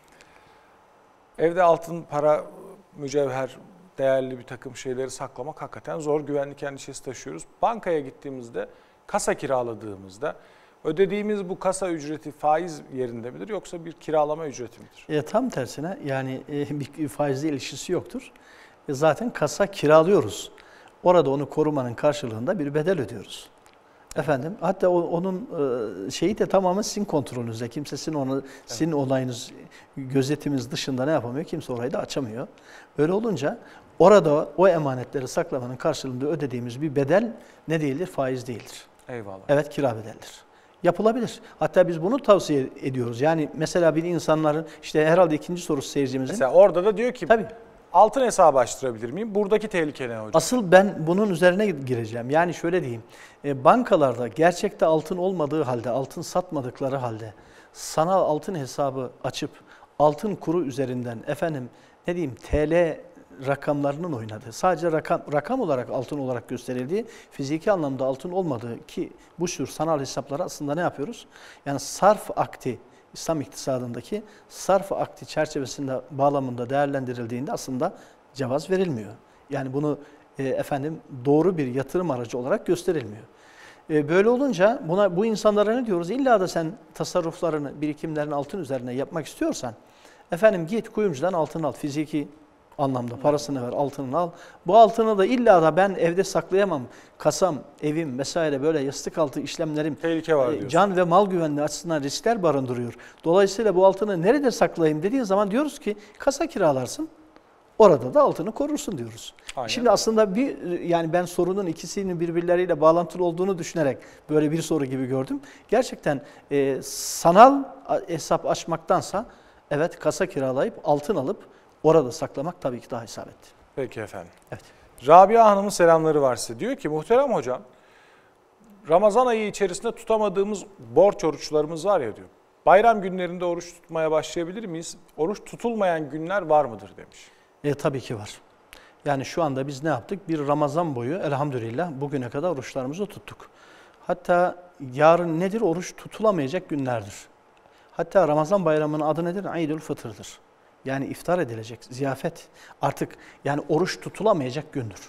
Evde altın, para, mücevher, değerli bir takım şeyleri saklamak hakikaten zor. Güvenlik endişesi taşıyoruz. Bankaya gittiğimizde, kasa kiraladığımızda ödediğimiz bu kasa ücreti faiz yerinde midir yoksa bir kiralama ücreti midir? Tam tersine yani bir faizle ilişkisi yoktur. Zaten kasa kiralıyoruz. Orada onu korumanın karşılığında bir bedel ödüyoruz. Efendim, hatta onun şeyi de tamamen sizin kontrolünüzde. Kimse sizin olayınız, gözetiminiz dışında ne yapamıyor? Kimse orayı da açamıyor. Öyle olunca orada o emanetleri saklamanın karşılığında ödediğimiz bir bedel ne değildir? Faiz değildir. Eyvallah. Evet, kira bedelidir. Yapılabilir. Hatta biz bunu tavsiye ediyoruz. Yani mesela bir insanların, işte herhalde ikinci sorusu seyircimizin. Mesela orada da diyor ki tabii, altın hesabı açtırabilir miyim? Buradaki tehlike ne hocam? asıl ben bunun üzerine gireceğim. Yani şöyle diyeyim, bankalarda gerçekte altın olmadığı halde, altın satmadıkları halde sanal altın hesabı açıp altın kuru üzerinden ne diyeyim TL rakamlarının oynadığı, sadece rakam olarak altın olarak gösterildiği, fiziki anlamda altın olmadığı ki bu tür sanal hesapları aslında ne yapıyoruz? Yani sarf akti, İslam iktisadındaki sarf akti çerçevesinde bağlamında değerlendirildiğinde aslında cevaz verilmiyor. Yani bunu doğru bir yatırım aracı olarak gösterilmiyor. Böyle olunca bu insanlara ne diyoruz? İlla da sen tasarruflarını, birikimlerini altın üzerine yapmak istiyorsan git kuyumcudan altın al, fiziki anlamda parasını ver, altınını al. Bu altını da illa da ben evde saklayamam. Kasam, evim vesaire böyle yastık altı işlemlerim tehlike var diyorsun. Can ve mal güvenliği açısından riskler barındırıyor. Dolayısıyla bu altını nerede saklayayım dediğin zaman diyoruz ki kasa kiralarsın. Orada da altını korursun diyoruz. Aynen. Şimdi aslında yani ben sorunun ikisinin birbirleriyle bağlantılı olduğunu düşünerek böyle bir soru gibi gördüm. Gerçekten sanal hesap açmaktansa kasa kiralayıp altın alıp orada saklamak tabii ki daha isabetli. Peki efendim. Evet. Rabia Hanım'ın selamları var size. Diyor ki muhterem hocam, Ramazan ayı içerisinde tutamadığımız borç oruçlarımız var ya diyor. Bayram günlerinde oruç tutmaya başlayabilir miyiz? Oruç tutulmayan günler var mıdır demiş. Tabii ki var. Yani şu anda biz ne yaptık? Bir Ramazan boyu elhamdülillah bugüne kadar oruçlarımızı tuttuk. Hatta yarın nedir? Oruç tutulamayacak günlerdir. Hatta Ramazan bayramının adı nedir? Eidül Fıtır'dır. Yani iftar edilecek, ziyafet. Artık yani oruç tutulamayacak gündür.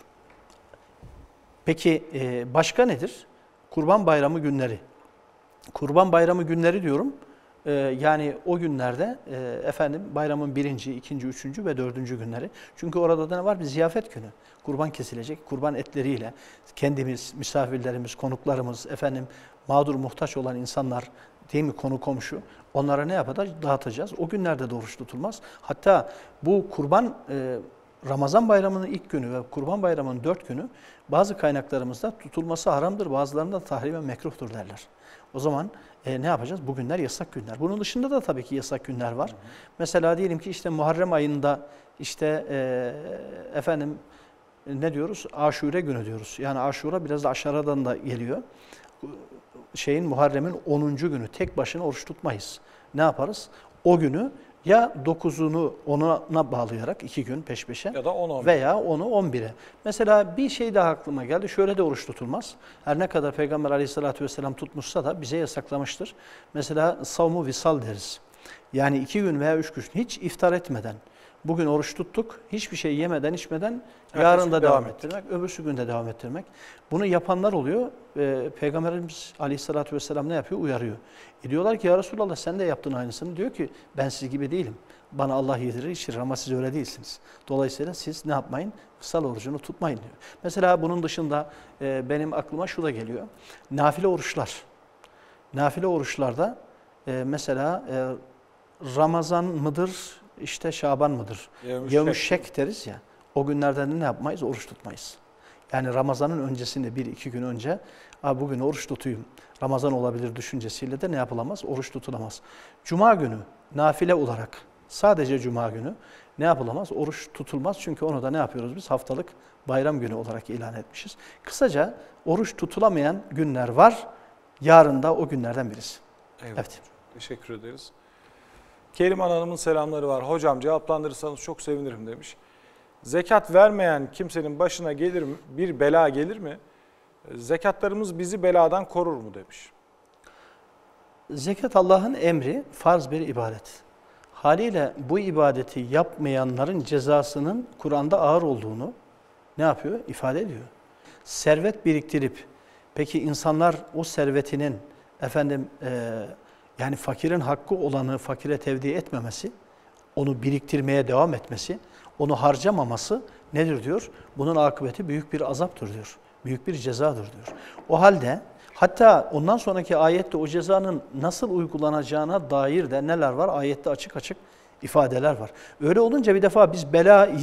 Peki başka nedir? Kurban bayramı günleri. Kurban bayramı günleri diyorum. Yani o günlerde bayramın 1., 2., 3. ve 4. günleri. Çünkü orada da ne var? Bir ziyafet günü. Kurban kesilecek. Kurban etleriyle kendimiz, misafirlerimiz, konuklarımız, mağdur muhtaç olan insanlar, değil mi, konu komşu, onlara ne yapacağız? Dağıtacağız. O günlerde de oruç tutulmaz. Hatta bu kurban Ramazan bayramının ilk günü ve kurban bayramının 4 günü bazı kaynaklarımızda tutulması haramdır. Bazılarında tahrimen mekruhtur derler. O zaman ne yapacağız? Bu günler yasak günler. Bunun dışında da tabii ki yasak günler var. Mesela diyelim ki işte Muharrem ayında ne diyoruz? Aşure günü diyoruz. Yani Aşura biraz da aşaradan da geliyor. Muharrem'in 10. günü tek başına oruç tutmayız. Ne yaparız? O günü ya 9'unu 10'una bağlayarak 2 gün peş peşe ya da 10-11 veya 10'u 11'e. Mesela bir şey daha aklıma geldi. Şöyle de oruç tutulmaz. Her ne kadar Peygamber Aleyhisselatü Vesselam tutmuşsa da bize yasaklamıştır. Mesela savmu visal deriz. Yani 2 gün veya 3 gün hiç iftar etmeden Bugün oruç tuttuk, hiçbir şey yemeden içmeden Ertesi yarın gün da devam devam ettirmek, öbürsü gün de devam ettirmek. Bunu yapanlar oluyor. Peygamberimiz Aleyhisselatü Vesselam ne yapıyor? Uyarıyor. Diyorlar ki ya Resulallah sen de yaptın aynısını. Diyor ki ben siz gibi değilim. Bana Allah yedirir içirir ama siz öyle değilsiniz. Dolayısıyla siz ne yapmayın? Kısal orucunu tutmayın diyor. Mesela bunun dışında benim aklıma şu da geliyor. Nafile oruçlar. Nafile oruçlarda mesela Ramazan mıdır, işte Şaban mıdır? Yevmüş şek deriz ya. O günlerden ne yapmayız? Oruç tutmayız. Yani Ramazan'ın öncesinde 1-2 gün önce bugün oruç tutayım, Ramazan olabilir düşüncesiyle de ne yapılamaz? Oruç tutulamaz. Cuma günü nafile olarak sadece Cuma günü ne yapılamaz? Oruç tutulmaz. Çünkü onu da ne yapıyoruz biz? Haftalık bayram günü olarak ilan etmişiz. Kısaca oruç tutulamayan günler var. Yarın da o günlerden birisi. Eyvallah. Evet. Teşekkür ederiz. Keriman Hanım'ın selamları var. Hocam cevaplandırırsanız çok sevinirim demiş. Zekat vermeyen kimsenin başına gelir mi? Bir bela gelir mi? Zekatlarımız bizi beladan korur mu demiş. Zekat Allah'ın emri, farz bir ibadet. Haliyle bu ibadeti yapmayanların cezasının Kur'an'da ağır olduğunu ne yapıyor? İfade ediyor. Servet biriktirip, peki insanlar o servetinin yani fakirin hakkı olanı fakire tevdi etmemesi, onu biriktirmeye devam etmesi, onu harcamaması nedir diyor? Bunun akıbeti büyük bir azaptır diyor. Büyük bir cezadır diyor. O halde hatta ondan sonraki ayette o cezanın nasıl uygulanacağına dair de neler var? Ayette açık açık ifadeler var. Öyle olunca bir defa biz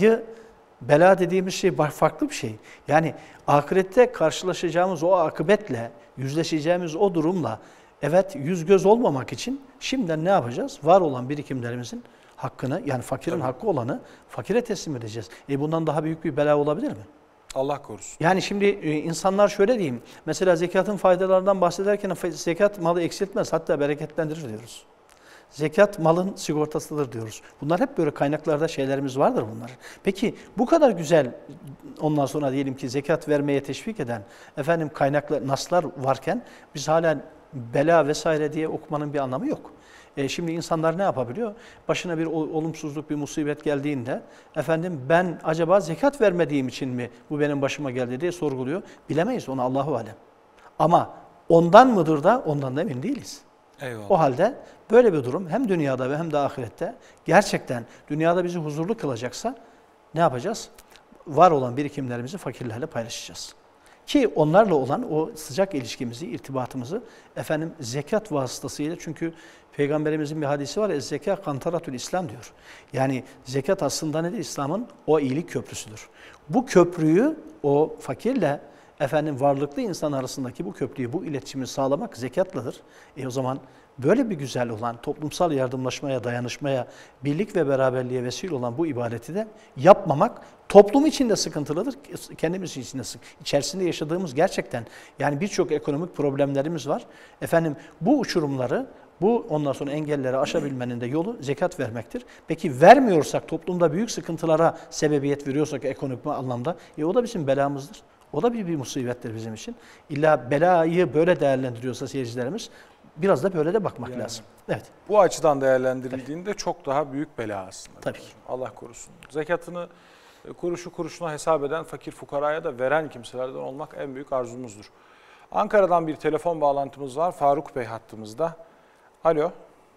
bela dediğimiz şey farklı bir şey. Yani ahirette karşılaşacağımız o akıbetle, yüzleşeceğimiz o durumla yüz göz olmamak için şimdiden ne yapacağız? Var olan birikimlerimizin hakkını, yani fakirin hakkı olanı fakire teslim edeceğiz. Bundan daha büyük bir bela olabilir mi? Allah korusun. Yani şimdi insanlar şöyle diyeyim, mesela zekatın faydalarından bahsederken zekat malı eksiltmez, hatta bereketlendirir diyoruz. Zekat malın sigortasıdır diyoruz. Bunlar hep böyle kaynaklarda şeylerimiz vardır bunlar. Peki bu kadar güzel ondan sonra diyelim ki zekat vermeye teşvik eden kaynaklar, naslar varken biz hala bela vesaire diye okumanın bir anlamı yok. Şimdi insanlar ne yapabiliyor? Başına bir olumsuzluk, bir musibet geldiğinde ben acaba zekat vermediğim için mi bu benim başıma geldi diye sorguluyor. Bilemeyiz onu, Allahu alem. Ama ondan mıdır da ondan da emin değiliz. Eyvallah. O halde böyle bir durum hem dünyada ve hem de ahirette gerçekten dünyada bizi huzurlu kılacaksa ne yapacağız? Var olan birikimlerimizi fakirlerle paylaşacağız. Ki onlarla olan o sıcak ilişkimizi, irtibatımızı zekat vasıtasıyla, çünkü Peygamberimizin bir hadisi var, "Ez-zeka kantaratül İslam" diyor. Yani zekat aslında nedir? İslam'ın o iyilik köprüsüdür. Bu köprüyü o fakirle varlıklı insan arasındaki bu köprüyü, bu iletişimi sağlamak zekatladır. O zaman böyle bir güzel olan, toplumsal yardımlaşmaya, dayanışmaya, birlik ve beraberliğe vesile olan bu ibadeti de yapmamak toplum için de sıkıntılıdır, kendimiz için de içerisinde yaşadığımız gerçekten yani birçok ekonomik problemlerimiz var. Bu uçurumları, ondan sonra engelleri aşabilmenin de yolu zekat vermektir. Peki vermiyorsak, toplumda büyük sıkıntılara sebebiyet veriyorsak ekonomik anlamda, o da bizim belamızdır. O da bir musibettir bizim için. İlla belayı böyle değerlendiriyorsa seyircilerimiz, biraz da böyle de bakmak lazım. Evet. Bu açıdan değerlendirildiğinde çok daha büyük bela aslında. Tabii ki. Allah korusun. Zekatını kuruşu kuruşuna hesap eden, fakir fukaraya da veren kimselerden olmak en büyük arzumuzdur. Ankara'dan bir telefon bağlantımız var. Faruk Bey hattımızda. Alo.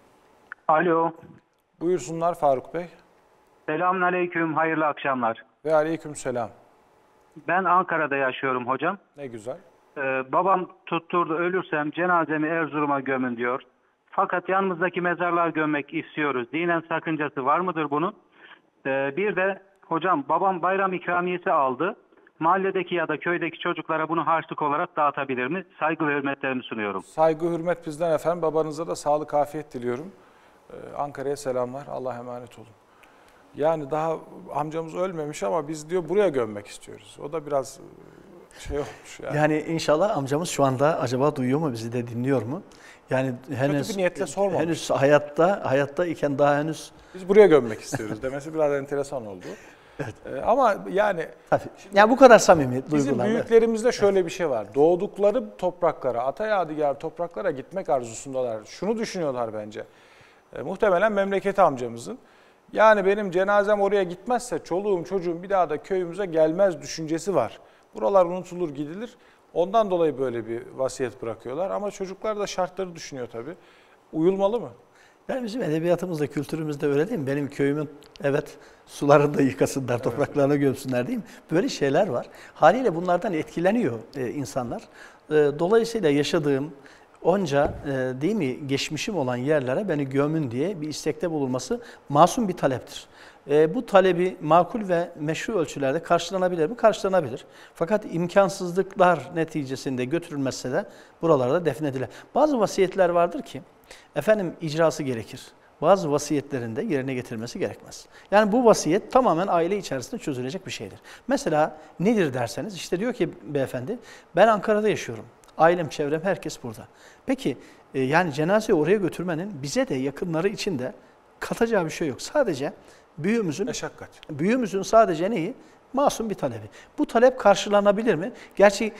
Alo. Buyursunlar Faruk Bey. Selamünaleyküm, hayırlı akşamlar. Ve aleykümselam. Ben Ankara'da yaşıyorum hocam. Ne güzel. Babam tutturdu, ölürsem cenazemi Erzurum'a gömün diyor. Fakat yanımızdaki mezarlığa gömmek istiyoruz. Dinen sakıncası var mıdır bunun? Bir de hocam babam bayram ikramiyesi aldı. Mahalledeki ya da köydeki çocuklara bunu harçlık olarak dağıtabilir mi? Saygı ve hürmetlerimi sunuyorum. Saygı hürmet bizden efendim. Babanıza da sağlık, afiyet diliyorum. Ankara'ya selamlar. Allah'a emanet olun. Yani daha amcamız ölmemiş ama biz diyor buraya gömmek istiyoruz. O da biraz şey olmuş yani. Yani inşallah amcamız şu anda acaba duyuyor mu, bizi de dinliyor mu? Yani henüz kötü bir niyetle sormamış. Henüz hayatta iken daha henüz biz buraya gömmek istiyoruz demesi biraz enteresan oldu. Evet. Ama yani ya bu kadar samimi duygular. Bizim büyüklerimizde şöyle bir şey var. Doğdukları topraklara, ata yadigar topraklara gitmek arzusundalar. Şunu düşünüyorlar bence. Muhtemelen memleketi amcamızın. Yani benim cenazem oraya gitmezse çoluğum çocuğum bir daha da köyümüze gelmez düşüncesi var. Buralar unutulur gidilir. Ondan dolayı böyle bir vasiyet bırakıyorlar. Ama çocuklar da şartları düşünüyor tabii. Uyulmalı mı? Yani bizim edebiyatımızda, kültürümüzde öyle değil mi? Benim köyümün evet sularını da yıkasınlar, evet, topraklarını gömsünler değil mi? Böyle şeyler var. Haliyle bunlardan etkileniyor insanlar. Dolayısıyla yaşadığım onca değil mi geçmişim olan yerlere beni gömün diye bir istekte bulunması masum bir taleptir. Bu talebi makul ve meşru ölçülerde karşılanabilir mi? Karşılanabilir. Fakat imkansızlıklar neticesinde götürülmezse de buralarda defnedilir. Bazı vasiyetler vardır ki efendim icrası gerekir. Bazı vasiyetlerin de yerine getirilmesi gerekmez. Yani bu vasiyet tamamen aile içerisinde çözülecek bir şeydir. Mesela nedir derseniz işte diyor ki beyefendi ben Ankara'da yaşıyorum. Ailem, çevrem, herkes burada. Peki yani cenazeyi oraya götürmenin bize de yakınları için de katacağı bir şey yok. Sadece büyüğümüzün sadece neyi? Masum bir talebi. Bu talep karşılanabilir mi? Gerçi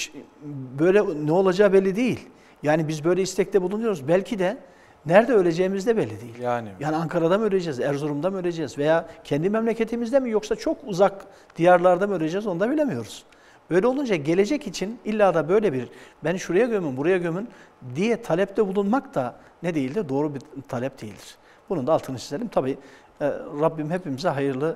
böyle ne olacağı belli değil. Yani biz böyle istekte bulunuyoruz. Belki de nerede öleceğimiz de belli değil. Yani Ankara'da mı öleceğiz, Erzurum'da mı öleceğiz veya kendi memleketimizde mi yoksa çok uzak diyarlarda mı öleceğiz onu da bilemiyoruz. Böyle olunca gelecek için illa da böyle bir beni şuraya gömün, buraya gömün diye talepte bulunmak da ne değildir? Doğru bir talep değildir. Bunun da altını çizelim. Tabii Rabbim hepimize hayırlı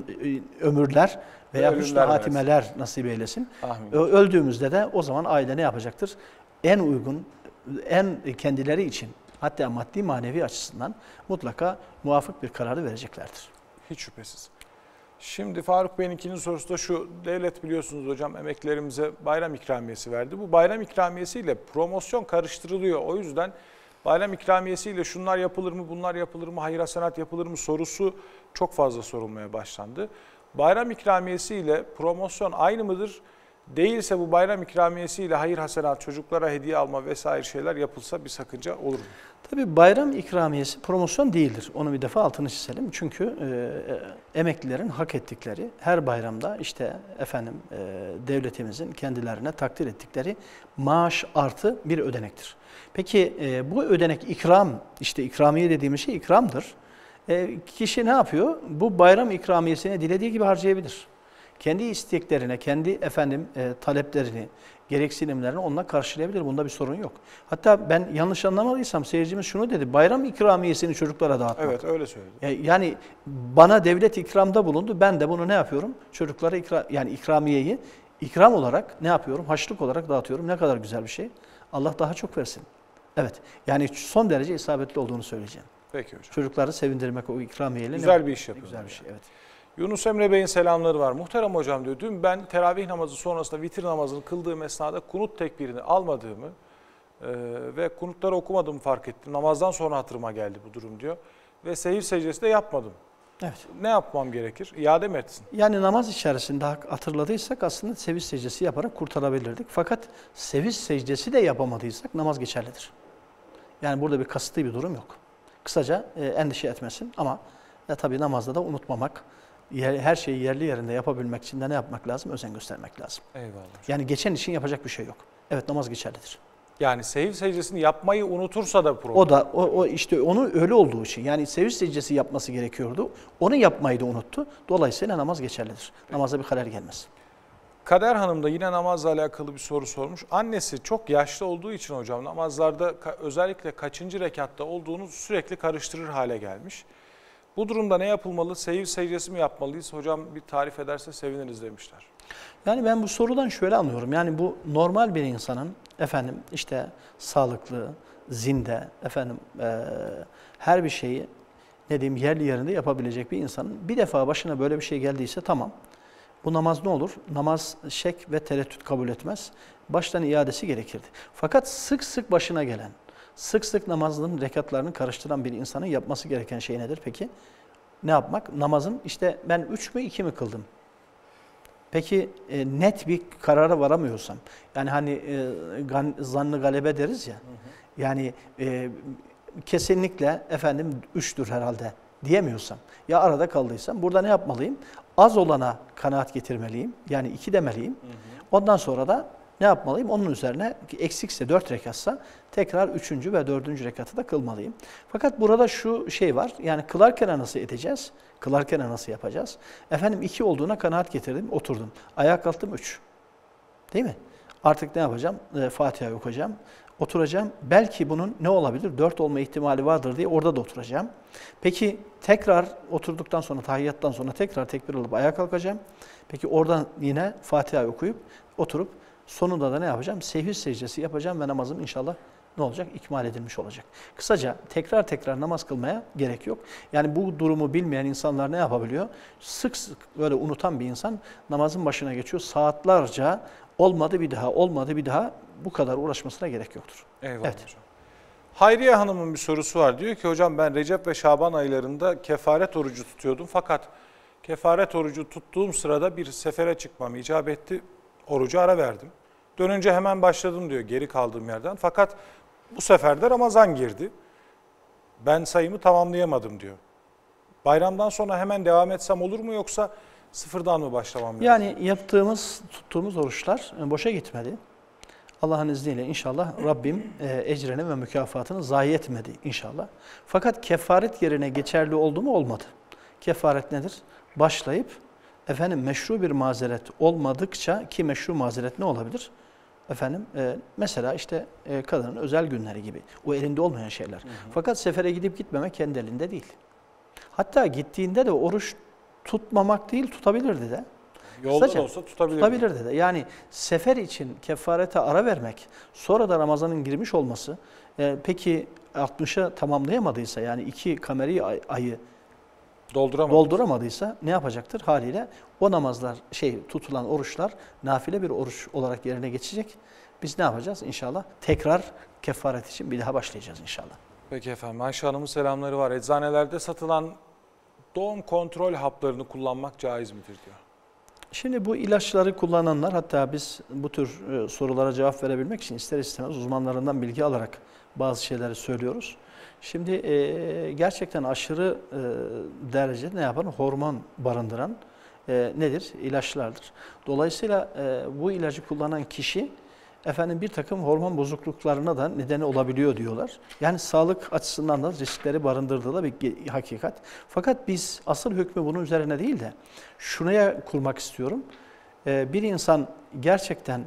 ömürler veya hüsnü hatimeler nasip eylesin. Amin. Öldüğümüzde de o zaman aile ne yapacaktır? En uygun, en kendileri için hatta maddi manevi açısından mutlaka muvafık bir kararı vereceklerdir. Hiç şüphesiz. Şimdi Faruk Bey'in ikinci sorusu da şu. Devlet biliyorsunuz hocam emeklilerimize bayram ikramiyesi verdi. Bu bayram ikramiyesiyle promosyon karıştırılıyor. O yüzden bayram ikramiyesiyle şunlar yapılır mı, bunlar yapılır mı, hayır hasenat yapılır mı sorusu çok fazla sorulmaya başlandı. Bayram ikramiyesiyle promosyon aynı mıdır? Değilse bu bayram ikramiyesiyle hayır hasenat, çocuklara hediye alma vesaire şeyler yapılsa bir sakınca olur mu? Tabii bayram ikramiyesi promosyon değildir. Onu bir defa altını çizelim. Çünkü emeklilerin hak ettikleri her bayramda işte efendim devletimizin kendilerine takdir ettikleri maaş artı bir ödenektir. Peki bu ödenek ikram, işte ikramiye dediğimiz şey ikramdır. Kişi ne yapıyor? Bu bayram ikramiyesini dilediği gibi harcayabilir. Kendi isteklerine, kendi efendim taleplerini, gereksinimlerini onunla karşılayabilir. Bunda bir sorun yok. Hatta ben yanlış anlamadıysam seyircimiz şunu dedi. Bayram ikramiyesini çocuklara dağıtmak. Evet öyle söyledi. Yani bana devlet ikramda bulundu. Ben de bunu ne yapıyorum? Çocuklara yani ikramiyeyi ikram olarak ne yapıyorum? Haçlık olarak dağıtıyorum. Ne kadar güzel bir şey. Allah daha çok versin. Evet. Yani son derece isabetli olduğunu söyleyeceğim. Peki hocam. Çocukları sevindirmek o ikramiyeyle. Güzel bir iş yapıyor. Güzel bir şey, evet. Yunus Emre Bey'in selamları var. Muhterem hocam diyor, dün ben teravih namazı sonrasında vitir namazını kıldığım esnada kunut tekbirini almadığımı ve kunutları okumadığımı fark ettim. Namazdan sonra hatırıma geldi bu durum diyor. Ve sehir secdesi de yapmadım. Evet. Ne yapmam gerekir? İade mi etsin? Yani namaz içerisinde hatırladıysak aslında seviş secdesi yaparak kurtarabilirdik. Fakat seviş secdesi de yapamadıysak namaz geçerlidir. Yani burada bir kasıtlı bir durum yok. Kısaca endişe etmesin ama tabii namazda da unutmamak, her şeyi yerli yerinde yapabilmek için de ne yapmak lazım? Özen göstermek lazım. Eyvallah. Yani geçen için yapacak bir şey yok. Evet, namaz geçerlidir. Yani sehiv secdesini yapmayı unutursa da problem. O da o işte onu öyle olduğu için yani sehiv secdesi yapması gerekiyordu. Onu yapmayı da unuttu. Dolayısıyla namaz geçerlidir. Namaza bir halel gelmez. Kader Hanım da yine namazla alakalı bir soru sormuş. Annesi çok yaşlı olduğu için hocam namazlarda özellikle kaçıncı rekatta olduğunu sürekli karıştırır hale gelmiş. Bu durumda ne yapılmalı? Sehiv secdesi mi yapmalıyız? Hocam bir tarif ederse seviniriz demişler. Yani ben bu sorudan şöyle anlıyorum. Yani bu normal bir insanın efendim işte sağlıklı, zinde efendim her bir şeyi ne diyeyim yerli yerinde yapabilecek bir insanın bir defa başına böyle bir şey geldiyse tamam. Bu namaz ne olur? Namaz şek ve tereddüt kabul etmez. Baştan iadesi gerekirdi. Fakat sık sık başına gelen, sık sık namazın rekatlarını karıştıran bir insanın yapması gereken şey nedir peki? Ne yapmak? Namazın işte ben 3 mü 2 mi kıldım? Peki net bir karara varamıyorsam, yani hani zannı galebe deriz ya, yani kesinlikle efendim 3'tür herhalde diyemiyorsam, ya arada kaldıysam burada ne yapmalıyım? Az olana kanaat getirmeliyim, yani 2 demeliyim. Ondan sonra da ne yapmalıyım? Onun üzerine eksikse 4 rekatsa tekrar 3. ve 4. rekatı da kılmalıyım. Fakat burada şu şey var. Yani kılarken nasıl edeceğiz? Kılarken nasıl yapacağız? Efendim 2 olduğuna kanaat getirdim, oturdum. Ayağa kalktım 3. Değil mi? Artık ne yapacağım? Fatiha okuyacağım. Oturacağım. Belki bunun ne olabilir? 4 olma ihtimali vardır diye orada da oturacağım. Peki tekrar oturduktan sonra, tahiyyattan sonra tekrar tekbir alıp ayağa kalkacağım. Peki oradan yine Fatiha okuyup oturup sonunda da ne yapacağım? Sehvi secdesi yapacağım ve namazım inşallah ne olacak? İkmal edilmiş olacak. Kısaca tekrar namaz kılmaya gerek yok. Yani bu durumu bilmeyen insanlar ne yapabiliyor? Sık sık böyle unutan bir insan namazın başına geçiyor. Saatlerce olmadı bir daha bu kadar uğraşmasına gerek yoktur. Eyvallah hocam. Hayriye Hanım'ın bir sorusu var. Diyor ki hocam ben Recep ve Şaban aylarında kefaret orucu tutuyordum. Fakat kefaret orucu tuttuğum sırada bir sefere çıkmam icap etti. Orucu ara verdim. Dönünce hemen başladım diyor geri kaldığım yerden. Fakat bu sefer de Ramazan girdi. Ben sayımı tamamlayamadım diyor. Bayramdan sonra hemen devam etsem olur mu yoksa sıfırdan mı başlamam lazım? Yani tuttuğumuz oruçlar boşa gitmedi. Allah'ın izniyle inşallah Rabbim ecrini ve mükafatını zayi etmedi inşallah. Fakat kefaret yerine geçerli oldu mu? Olmadı. Kefaret nedir? Başlayıp meşru bir mazeret olmadıkça, ki meşru mazeret ne olabilir? Mesela işte kadının özel günleri gibi. O elinde olmayan şeyler. Fakat sefere gidip gitmemek kendi elinde değil. Hatta gittiğinde de oruç tutmamak değil, tutabilirdi de. Yolda da olsa tutabilirdi de. Yani sefer için kefarete ara vermek, sonra da Ramazan'ın girmiş olması, peki 60'a tamamlayamadıysa, yani 2 kameri ayı dolduramadıysa ne yapacaktır? Haliyle o namazlar, tutulan oruçlar nafile bir oruç olarak yerine geçecek. Biz ne yapacağız? İnşallah tekrar kefaret için bir daha başlayacağız inşallah. Peki efendim. Ayşe Hanım'ın selamları var. Eczanelerde satılan doğum kontrol haplarını kullanmak caiz midir diyor. Şimdi bu ilaçları kullananlar, hatta biz bu tür sorulara cevap verebilmek için ister istemez uzmanlarından bilgi alarak bazı şeyleri söylüyoruz. Şimdi gerçekten aşırı derecede ne yapan? Hormon barındıran nedir? İlaçlardır. Dolayısıyla bu ilacı kullanan kişi bir takım hormon bozukluklarına da nedeni olabiliyor diyorlar. Yani sağlık açısından da riskleri barındırdığı da bir hakikat. Fakat biz asıl hükmü bunun üzerine değil de şuraya kurmak istiyorum. Bir insan gerçekten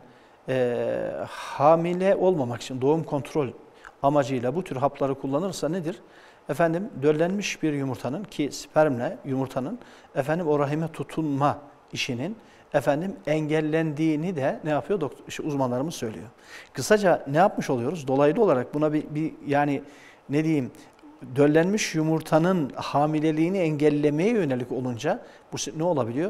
hamile olmamak için doğum kontrol amacıyla bu tür hapları kullanırsa nedir? Döllenmiş bir yumurtanın, ki spermle yumurtanın o rahime tutunma işinin engellendiğini de ne yapıyor? Uzmanlarımız söylüyor. Kısaca ne yapmış oluyoruz? Dolaylı olarak buna yani ne diyeyim, döllenmiş yumurtanın hamileliğini engellemeye yönelik olunca bu ne olabiliyor?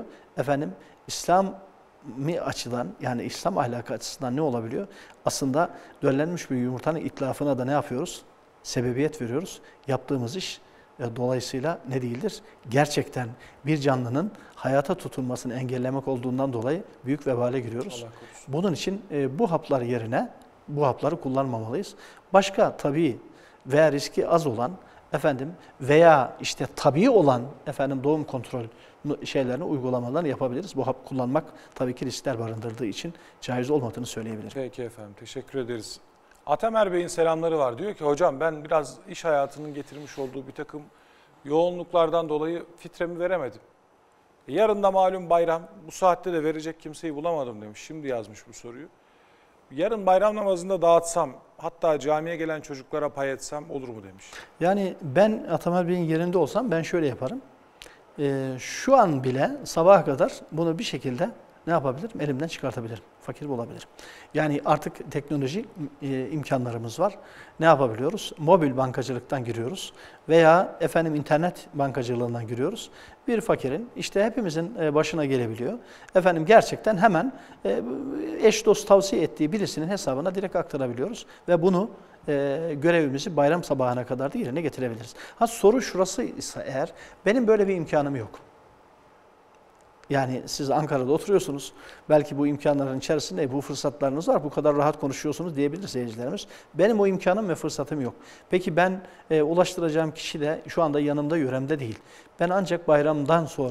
İslami açıdan, yani İslam ahlakı açısından ne olabiliyor? Aslında döllenmiş bir yumurtanın itlafına da ne yapıyoruz? Sebebiyet veriyoruz. Yaptığımız iş dolayısıyla ne değildir? Gerçekten bir canlının hayata tutunmasını engellemek olduğundan dolayı büyük vebale giriyoruz. Bunun için bu haplar yerine bu hapları kullanmamalıyız. Başka tabii veya riski az olan veya işte tabii olan doğum kontrol şeylerini, uygulamalarını yapabiliriz. Bu hap kullanmak tabii ki riskler barındırdığı için caiz olmadığını söyleyebilirim. Peki efendim, teşekkür ederiz. Atamer Bey'in selamları var. Diyor ki hocam ben biraz iş hayatının getirmiş olduğu bir takım yoğunluklardan dolayı fitremi veremedim. Yarın da malum bayram, bu saatte de verecek kimseyi bulamadım demiş. Şimdi yazmış bu soruyu. Yarın bayram namazında dağıtsam, hatta camiye gelen çocuklara pay etsem olur mu demiş. Yani ben Atamer Bey'in yerinde olsam ben şöyle yaparım. Şu an bile sabaha kadar bunu bir şekilde ne yapabilirim? Elimden çıkartabilirim. Fakir olabilirim. Yani artık teknoloji imkanlarımız var. Ne yapabiliyoruz? Mobil bankacılıktan giriyoruz veya internet bankacılığından giriyoruz. Bir fakirin işte hepimizin başına gelebiliyor. Gerçekten hemen eş dost tavsiye ettiği birisinin hesabına direkt aktarabiliyoruz ve bunu görevimizi bayram sabahına kadar da yerine getirebiliriz. Soru şurası ise eğer, benim böyle bir imkanım yok. Yani siz Ankara'da oturuyorsunuz, belki bu imkanların içerisinde bu fırsatlarınız var, bu kadar rahat konuşuyorsunuz diyebilir seyircilerimiz. Benim o imkanım ve fırsatım yok. Peki ben ulaştıracağım kişi de şu anda yanımda, yöremde değil. Ben ancak bayramdan sonra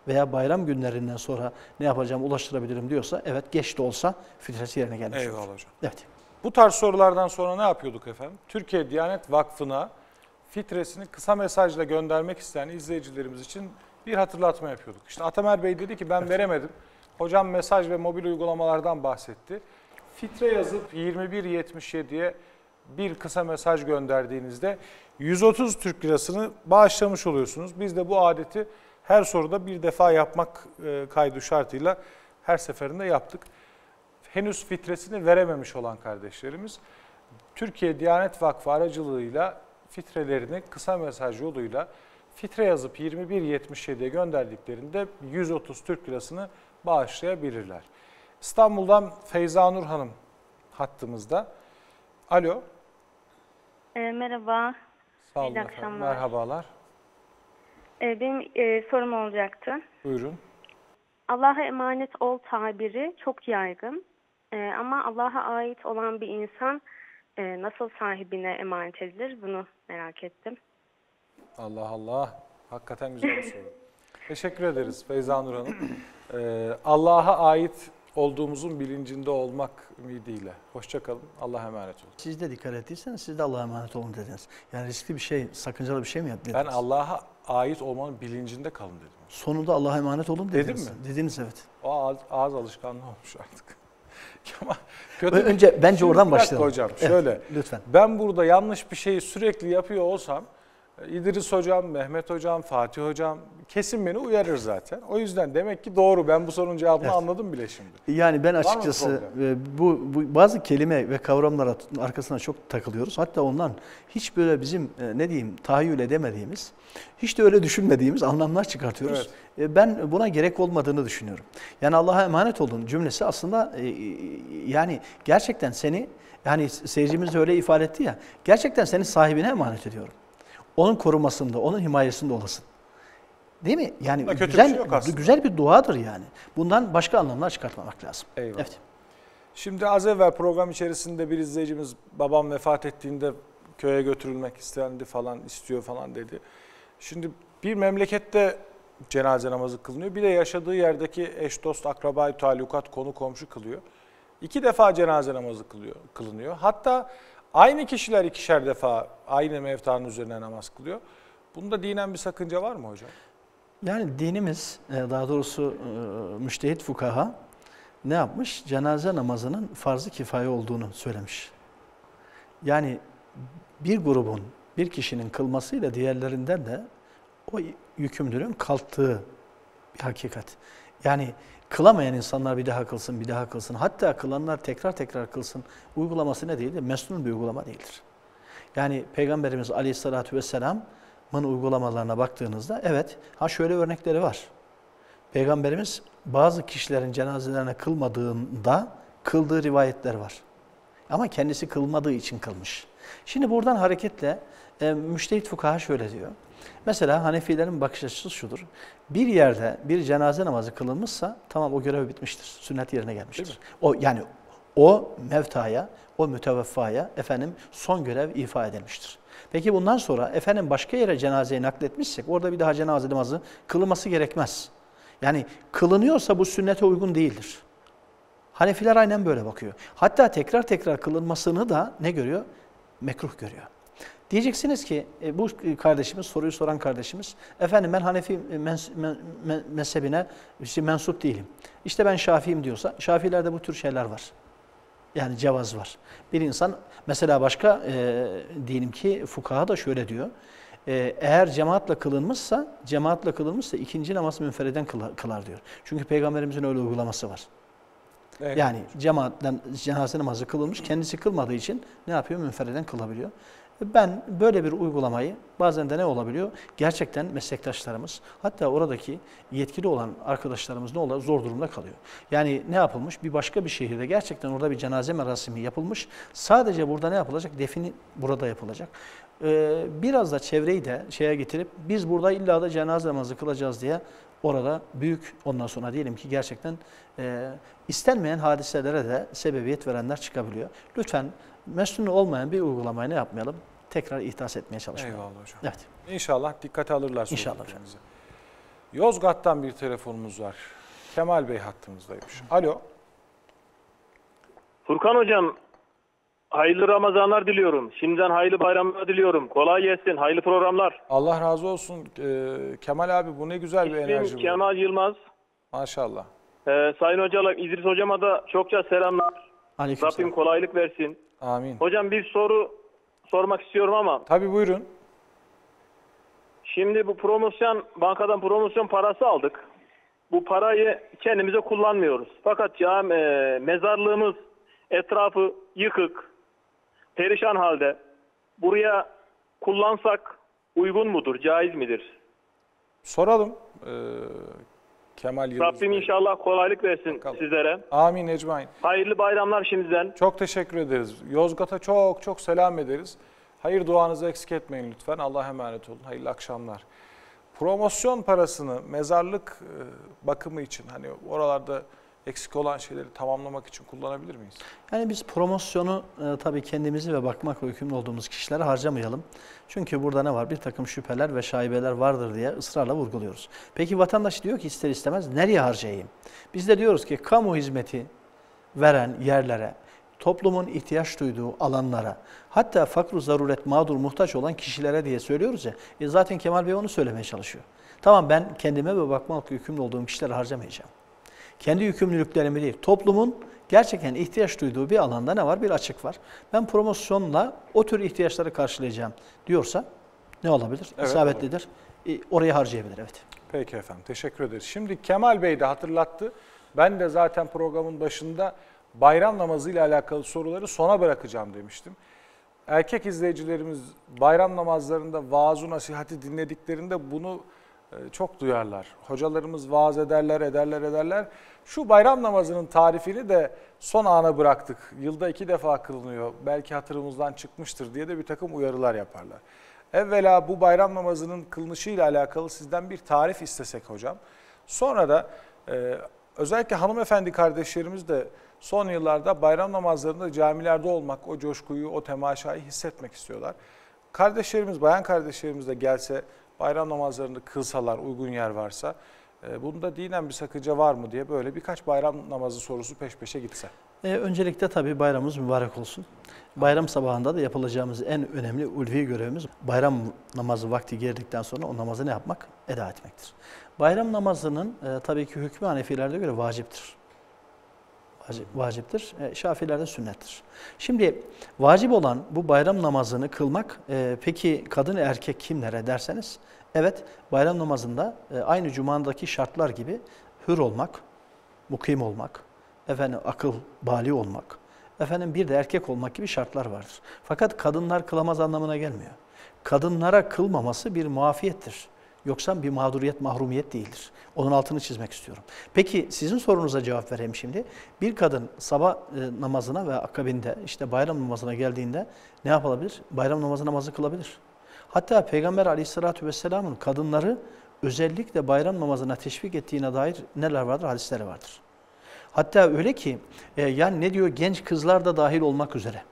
veya bayram günlerinden sonra ne yapacağım ulaştırabilirim diyorsa evet geç de olsa fitresi yerine gelmiş olur. Eyvallah hocam. Evet. Bu tarz sorulardan sonra ne yapıyorduk efendim? Türkiye Diyanet Vakfı'na fitresini kısa mesajla göndermek isteyen izleyicilerimiz için bir hatırlatma yapıyorduk. İşte Atamer Bey dedi ki ben veremedim. Hocam mesaj ve mobil uygulamalardan bahsetti. Fitre yazıp 2177'ye bir kısa mesaj gönderdiğinizde 130 Türk Lirasını bağışlamış oluyorsunuz. Biz de bu adeti her soruda bir defa yapmak kaydı şartıyla her seferinde yaptık. Henüz fitresini verememiş olan kardeşlerimiz Türkiye Diyanet Vakfı aracılığıyla fitrelerini kısa mesaj yoluyla fitre yazıp 2177'ye gönderdiklerinde 130 Türk Lirasını bağışlayabilirler. İstanbul'dan Feyza Nur Hanım hattımızda. Alo. Merhaba. Sağ olun İyi efendim. akşamlar. Merhabalar. Benim sorum olacaktı. Buyurun. Allah'a emanet ol tabiri çok yaygın. Ama Allah'a ait olan bir insan nasıl sahibine emanet edilir? Bunu merak ettim. Allah Allah. Hakikaten güzel bir soru. Teşekkür ederiz Feyza Nur Hanım. Allah'a ait olduğumuzun bilincinde olmak ümidiyle. Hoşça kalın. Allah'a emanet olun. Siz de dikkat ettiyseniz siz de Allah'a emanet olun dediniz. Yani riskli bir şey, sakıncalı bir şey mi yaptınız? Ben Allah'a ait olmanın bilincinde kalın dedim. Sonunda Allah'a emanet olun dediniz. Dedim mi? Dediniz evet. O ağız alışkanlığı olmuş artık. Ama Bence Şimdi oradan bir dakika başlayalım. hocam Evet, şöyle. lütfen. Ben burada yanlış bir şeyi sürekli yapıyor olsam İdris hocam, Mehmet hocam, Fatih hocam kesin beni uyarır zaten. O yüzden demek ki doğru. Ben bu sorunun cevabını anladım bile şimdi. Yani ben Var mı açıkçası problem? bu bazı kelime ve kavramlara arkasına çok takılıyoruz. Hatta ondan hiç böyle bizim ne diyeyim tahayyül edemediğimiz, hiç de öyle düşünmediğimiz anlamlar çıkartıyoruz. Ben buna gerek olmadığını düşünüyorum. Yani Allah'a emanet olun cümlesi aslında yani gerçekten seni, yani seyircimiz de öyle ifade etti ya, gerçekten seni sahibine emanet ediyorum. Onun korumasında, onun himayesinde olasın. Değil mi? Yani güzel bir duadır yani. Bundan başka anlamlar çıkartmamak lazım. Eyvallah. Evet. Şimdi az evvel program içerisinde bir izleyicimiz babam vefat ettiğinde köye götürülmek istendi falan, istiyor falan dedi. Şimdi bir memlekette cenaze namazı kılınıyor. Bir de yaşadığı yerdeki eş, dost, akraba, talukat, konu, komşu kılıyor. 2 defa cenaze namazı kılınıyor. Hatta aynı kişiler 2'şer defa aynı mevtanın üzerine namaz kılıyor. Bunda dinen bir sakınca var mı hocam? Yani dinimiz, daha doğrusu müştehit fukaha ne yapmış? Cenaze namazının farz-ı kifaye olduğunu söylemiş. Yani bir grubun, bir kişinin kılmasıyla diğerlerinden de o yükümlülüğün kalktığı bir hakikat. Yani kılamayan insanlar bir daha kılsın, bir daha kılsın. Hatta kılanlar tekrar tekrar kılsın. Uygulaması ne değildir? Mesnun bir uygulama değildir. Yani Peygamberimiz Aleyhisselatü Vesselam'ın uygulamalarına baktığınızda evet, şöyle örnekleri var. Peygamberimiz bazı kişilerin cenazelerine kılmadığında kıldığı rivayetler var. Ama kendisi kılmadığı için kılmış. Şimdi buradan hareketle müştehit fukaha şöyle diyor. Mesela Hanefilerin bakış açısı şudur. Bir yerde bir cenaze namazı kılınmışsa tamam o görev bitmiştir. Sünnet yerine gelmiştir. O mevtaya, o mütevaffaya son görev ifa edilmiştir. Peki bundan sonra başka yere cenazeyi nakletmişsek orada bir daha cenaze namazı kılınması gerekmez. Yani kılınıyorsa bu sünnete uygun değildir. Hanefiler aynen böyle bakıyor. Hatta tekrar tekrar kılınmasını da ne görüyor? Mekruh görüyor. Diyeceksiniz ki bu kardeşimiz, soruyu soran kardeşimiz, ben Hanefi mezhebine mensup değilim. İşte ben Şafii'yim diyorsa, Şafiilerde bu tür şeyler var. Yani cevaz var. Bir insan, mesela başka diyelim ki fukaha da şöyle diyor. Eğer cemaatle kılınmışsa ikinci namazı münferiden kılar diyor. Çünkü Peygamberimizin öyle uygulaması var. Evet. Yani cemaatten cenaze namazı kılınmış, kendisi kılmadığı için ne yapıyor? Münferiden kılabiliyor. Ben böyle bir uygulamayı bazen de ne olabiliyor? Gerçekten meslektaşlarımız, hatta oradaki yetkili olan arkadaşlarımız zor durumda kalıyor. Yani ne yapılmış? Bir başka bir şehirde gerçekten orada bir cenaze merasimi yapılmış. Sadece burada ne yapılacak? Defini burada yapılacak. Biraz da çevreyi de getirip biz burada illa da cenaze namazı kılacağız diye orada büyük, ondan sonra diyelim ki gerçekten istenmeyen hadiselere de sebebiyet verenler çıkabiliyor. Lütfen mesnun olmayan bir uygulamayı ne yapmayalım? Tekrar ihdas etmeye çalışmayalım. Eyvallah hocam. Evet. İnşallah dikkate alırlar. İnşallah hocam. Yozgat'tan bir telefonumuz var. Kemal Bey hattımızdaymış. Alo. Furkan Hocam, hayırlı Ramazanlar diliyorum. Şimdiden hayırlı bayramlar diliyorum. Kolay gelsin, hayırlı programlar. Allah razı olsun. Kemal abi bu ne güzel bir enerji. İsmim Kemal Yılmaz. Maşallah. Sayın Hocalar, İdris Hocama da çokça selamlar. Aleykümselam. Rabbim kolaylık versin. Amin. Hocam bir soru sormak istiyorum ama. Tabii buyurun. Şimdi bu bankadan promosyon parası aldık. Bu parayı kendimize kullanmıyoruz. Fakat mezarlığımız etrafı yıkık, perişan halde. Buraya kullansak uygun mudur, caiz midir? Soralım. Kemal Yıldız Rabbim Bey. inşallah kolaylık versin sizlere. Amin ecmaîn. Hayırlı bayramlar şimdiden. Çok teşekkür ederiz. Yozgat'a çok çok selam ederiz. Hayır duanızı eksik etmeyin lütfen. Allah'a emanet olun. Hayırlı akşamlar. Promosyon parasını mezarlık bakımı için hani oralarda eksik olan şeyleri tamamlamak için kullanabilir miyiz? Yani biz promosyonu tabii kendimizi ve bakmakla yükümlü olduğumuz kişilere harcamayalım. Çünkü burada ne var? Bir takım şüpheler ve şaibeler vardır diye ısrarla vurguluyoruz. Peki vatandaş diyor ki ister istemez nereye harcayayım? Biz de diyoruz ki kamu hizmeti veren yerlere, toplumun ihtiyaç duyduğu alanlara, hatta fakr-ı zaruret mağdur muhtaç olan kişilere diye söylüyoruz ya. Zaten Kemal Bey onu söylemeye çalışıyor. Tamam ben kendime ve bakmakla yükümlü olduğum kişilere harcamayacağım. Kendi yükümlülüklerimi değil, toplumun gerçekten ihtiyaç duyduğu bir alanda ne var? Bir açık var. Ben promosyonla o tür ihtiyaçları karşılayacağım diyorsa ne olabilir? Evet, İsabetlidir. Oraya harcayabilir, evet. Peki efendim, teşekkür ederiz. Şimdi Kemal Bey de hatırlattı. Ben de zaten programın başında bayram namazı ile alakalı soruları sona bırakacağım demiştim. Erkek izleyicilerimiz bayram namazlarında vaaz-ı nasihati dinlediklerinde bunu çok duyarlar. Hocalarımız vaaz ederler. Şu bayram namazının tarifini de son ana bıraktık. Yılda 2 defa kılınıyor. Belki hatırımızdan çıkmıştır diye de bir takım uyarılar yaparlar. Evvela bu bayram namazının kılınışıyla alakalı sizden bir tarif istesek hocam. Sonra da özellikle hanımefendi kardeşlerimiz de son yıllarda bayram namazlarında camilerde olmak, o coşkuyu, o temaşayı hissetmek istiyorlar. Bayan kardeşlerimiz de gelse bayram namazlarını kılsalar, uygun yer varsa, bunda dinen bir sakınca var mı diye böyle birkaç bayram namazı sorusu peş peşe gitse. Öncelikle tabii bayramımız mübarek olsun. Bayram sabahında da yapılacağımız en önemli ulvi görevimiz bayram namazı vakti geldikten sonra o namazı ne yapmak? Eda etmektir. Bayram namazının tabii ki hükmü Hanefilerde göre vaciptir. Vaciptir. Şafilerde sünnettir. Şimdi vacip olan bu bayram namazını kılmak, peki kadın erkek kimlere derseniz, evet bayram namazında aynı Cuma'daki şartlar gibi hür olmak, mukim olmak, akıl bali olmak, bir de erkek olmak gibi şartlar vardır. Fakat kadınlar kılamaz anlamına gelmiyor. Kadınlara kılmaması bir muafiyettir. Yoksa bir mağduriyet, mahrumiyet değildir. Onun altını çizmek istiyorum. Peki sizin sorunuza cevap vereyim şimdi. Bir kadın sabah namazına ve akabinde bayram namazına geldiğinde ne yapabilir? Bayram namazı kılabilir. Hatta Peygamber Aleyhisselatü Vesselam'ın kadınları özellikle bayram namazına teşvik ettiğine dair neler vardır? Hadisleri vardır. Hatta öyle ki yani ne diyor? Genç kızlar da dahil olmak üzere.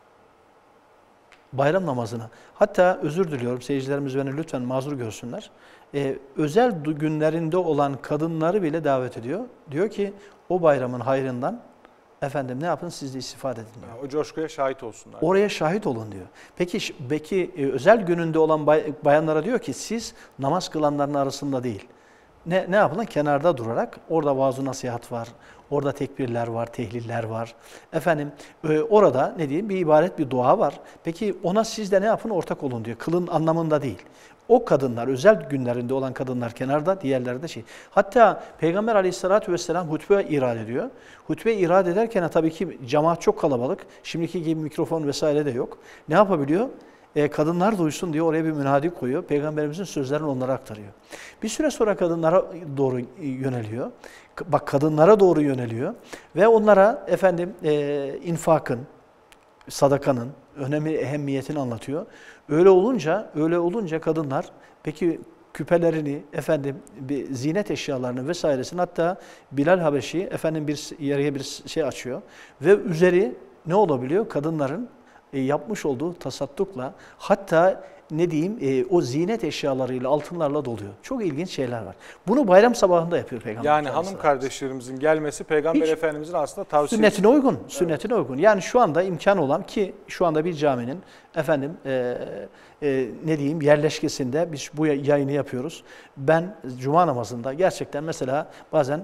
Bayram namazına. Hatta özür diliyorum seyircilerimiz beni lütfen mazur görsünler. Özel günlerinde olan kadınları bile davet ediyor. Diyor ki o bayramın hayrından ne yapın siz de istifade edin diyor. O coşkuya şahit olsunlar. Oraya şahit olun diyor. Peki özel gününde olan bayanlara diyor ki siz namaz kılanların arasında değil. Ne yapın? Kenarda durarak orada vaaz-ı nasihat var. Orada tekbirler var, tehliller var. Orada bir ibaret, bir dua var. Peki ona siz de ne yapın? Ortak olun diyor. Kılın anlamında değil. O kadınlar, özel günlerinde olan kadınlar kenarda, diğerleri de Hatta Peygamber Aleyhisselatü Vesselam hutbe irad ediyor. Hutbe irad ederken tabii ki cemaat çok kalabalık. Şimdiki gibi mikrofon vesaire de yok. Ne yapabiliyor? Kadınlar duysun diye oraya bir münadi koyuyor. Peygamberimizin sözlerini onlara aktarıyor. Bir süre sonra kadınlara doğru yöneliyor. Bak kadınlara doğru yöneliyor ve onlara infakın, sadakanın önemli ehemmiyetini anlatıyor. Öyle olunca kadınlar peki küpelerini, bir zinet eşyalarını vesairesini hatta Bilal Habeşi bir yere bir şey açıyor ve üzeri ne olabiliyor? Kadınların yapmış olduğu tasaddukla hatta ne diyeyim o zinet eşyalarıyla, altınlarla doluyor. Çok ilginç şeyler var. Bunu bayram sabahında yapıyor Peygamber. Yani hanım kardeşlerimizin gelmesi Peygamber Hiç, Efendimizin aslında tavsiyesi. sünnetine uygun, sünnetine uygun. Yani şu anda imkan olan ki şu anda bir caminin efendim ne diyeyim yerleşkesinde biz bu yayını yapıyoruz. Ben cuma namazında gerçekten mesela bazen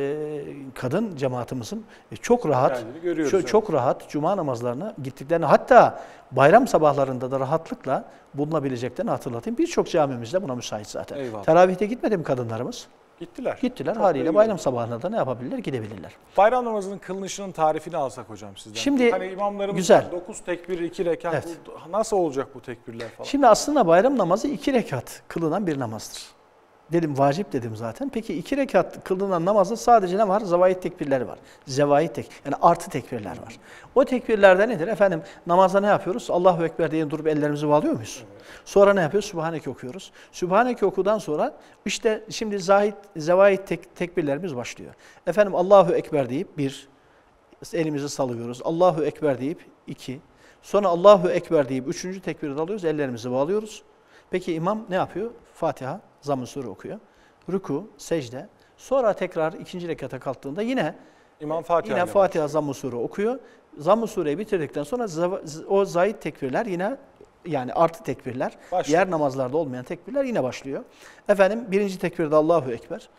kadın cemaatimizin çok rahat çok rahat cuma namazlarına gittiklerini, hatta bayram sabahlarında da rahatlıkla bulunabileceklerini hatırlatayım. Birçok camimizde buna müsait zaten. Eyvallah. Teravihte gitmedi mi kadınlarımız? Gittiler. Gittiler. Çok Haliyle bayram sabahında da ne yapabilirler? Gidebilirler. Bayram namazının kılınışının tarifini alsak hocam sizden. Şimdi hani imamlarımız güzel. 9 tekbir, 2 rekat. Evet. Nasıl olacak bu tekbirler falan? Şimdi aslında bayram namazı 2 rekat kılınan bir namazdır. Dedim vacip dedim zaten. Peki 2 rekat kılınan namazda sadece ne var? Zavahit tekbirleri var. Zevahit yani artı tekbirler var. O tekbirlerde nedir? Efendim namazda ne yapıyoruz? Allahu Ekber diye durup ellerimizi bağlıyor muyuz? Evet. Sonra ne yapıyoruz? Sübhaneke okuyoruz. Sübhaneke okudan sonra işte şimdi zevahit tekbirlerimiz başlıyor. Efendim Allahu Ekber deyip 1, elimizi salıyoruz. Allahu Ekber deyip 2, sonra Allahu Ekber deyip 3. tekbiri alıyoruz, ellerimizi bağlıyoruz. Peki imam ne yapıyor? Fatiha, Zamm-ı Sure okuyor. Rükû, secde. Sonra tekrar 2. rekata kalktığında yine İmam Fatiha, Zamm-ı Sure okuyor. Zamm-ı Sure'yi bitirdikten sonra o zahit tekbirler yine yani artı tekbirler, başlıyor. Diğer namazlarda olmayan tekbirler yine başlıyor. Efendim 1. tekbirde Allahu Ekber.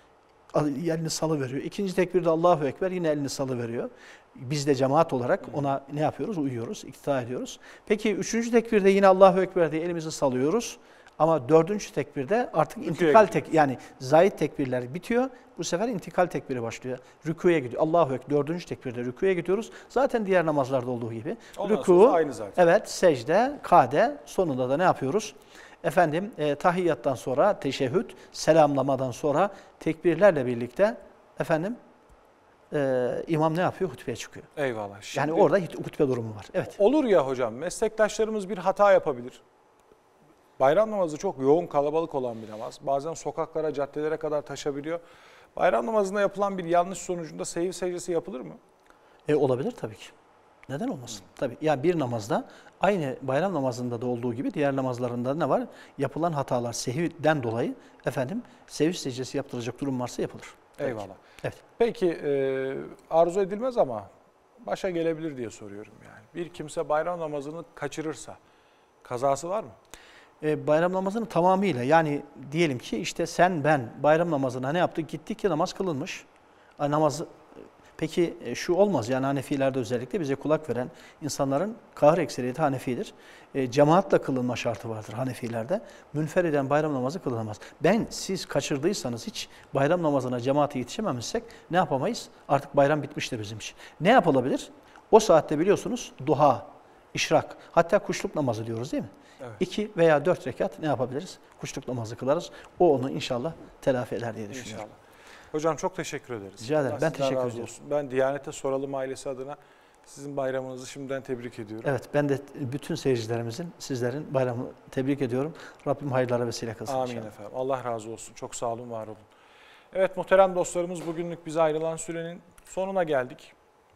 Elini salıveriyor. 2. tekbirde Allahu Ekber yine elini salıveriyor. Biz de cemaat olarak ona ne yapıyoruz? Uyuyoruz, iktida ediyoruz. Peki 3. tekbirde yine Allahu Ekber diye elimizi salıyoruz. Ama 4. tekbirde artık intikal yani zahit tekbirler bitiyor. Bu sefer intikal tekbiri başlıyor. Rükûya gidiyor. Allahu Ekber 4. tekbirde rükûya gidiyoruz. Zaten diğer namazlarda olduğu gibi. Rükû, evet, secde, kade, sonunda da ne yapıyoruz? Efendim tahiyyattan sonra teşehhüd, selamlamadan sonra tekbirlerle birlikte efendim imam ne yapıyor? Hutbeye çıkıyor. Eyvallah. Şimdi, yani orada hutbe durumu var. Evet. Olur ya hocam, meslektaşlarımız bir hata yapabilir. Bayram namazı çok yoğun, kalabalık olan bir namaz. Bazen sokaklara, caddelere kadar taşabiliyor. Bayram namazında yapılan bir yanlış sonucunda sehiv secdesi yapılır mı? Olabilir tabii ki. Neden olmasın? Tabii. Yani bir namazda aynı bayram namazında da olduğu gibi diğer namazlarında ne var? Yapılan hatalar sehivden dolayı efendim sehiv secdesi yaptıracak durum varsa yapılır. Eyvallah. Evet. Peki arzu edilmez ama başa gelebilir diye soruyorum yani. Bir kimse bayram namazını kaçırırsa kazası var mı? Bayram namazının tamamıyla yani diyelim ki işte sen ben bayram namazına ne yaptık? Gittik ki namaz kılınmış. Namazı peki şu olmaz yani Hanefilerde özellikle bize kulak veren insanların kahır ekseriyeti Hanefidir. Cemaatle kılınma şartı vardır Hanefilerde. Münferiden bayram namazı kılınamaz. Siz kaçırdıysanız hiç bayram namazına cemaate yetişememişsek ne yapamayız? Artık bayram bitmiştir bizim için. Ne yapılabilir? O saatte biliyorsunuz duha, işrak, hatta kuşluk namazı diyoruz değil mi? Evet. 2 veya 4 rekat ne yapabiliriz? Kuşluk namazı kılarız. O onu inşallah telafi eder diye düşünüyorum. İnşallah. Hocam çok teşekkür ederiz. Rica ederim. Ben teşekkür ediyorum. Ben Diyanet'e Soralım ailesi adına sizin bayramınızı şimdiden tebrik ediyorum. Evet, ben de bütün seyircilerimizin, sizlerin bayramını tebrik ediyorum. Rabbim hayırlara vesile kılsın. Amin inşallah. Efendim. Allah razı olsun. Çok sağ olun, var olun. Evet muhterem dostlarımız, bugünlük bize ayrılan sürenin sonuna geldik.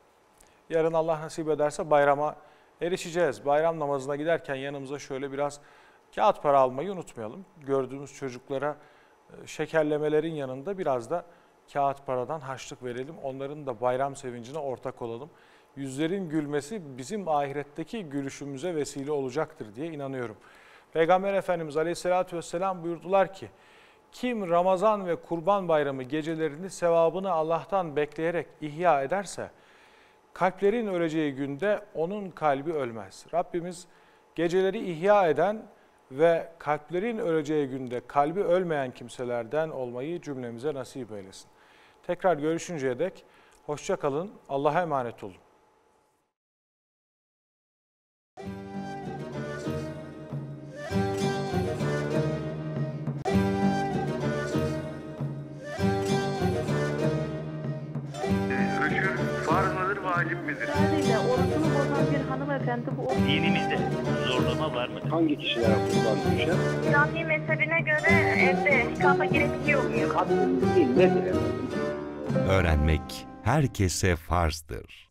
Yarın Allah nasip ederse bayrama erişeceğiz. Bayram namazına giderken yanımıza şöyle biraz kağıt para almayı unutmayalım. Gördüğümüz çocuklara şekerlemelerin yanında biraz da kağıt paradan harçlık verelim. Onların da bayram sevincine ortak olalım. Yüzlerin gülmesi bizim ahiretteki gülüşümüze vesile olacaktır diye inanıyorum. Peygamber Efendimiz Aleyhisselatü Vesselam buyurdular ki, kim Ramazan ve Kurban Bayramı gecelerini sevabını Allah'tan bekleyerek ihya ederse, kalplerin öleceği günde onun kalbi ölmez. Rabbimiz geceleri ihya eden ve kalplerin öleceği günde kalbi ölmeyen kimselerden olmayı cümlemize nasip eylesin. Tekrar görüşünceye dek hoşça kalın, Allah'a emanet olun. Vacip midir? Sadece orucunu bozan bir hanımefendi bu. Dinimizde zorlama var mıdır? Hangi kişilere kurban düşer? Şafii mezhebine göre evde itikafa girebiliyor muyum? Kadın değil nedir? Öğrenmek herkese farzdır.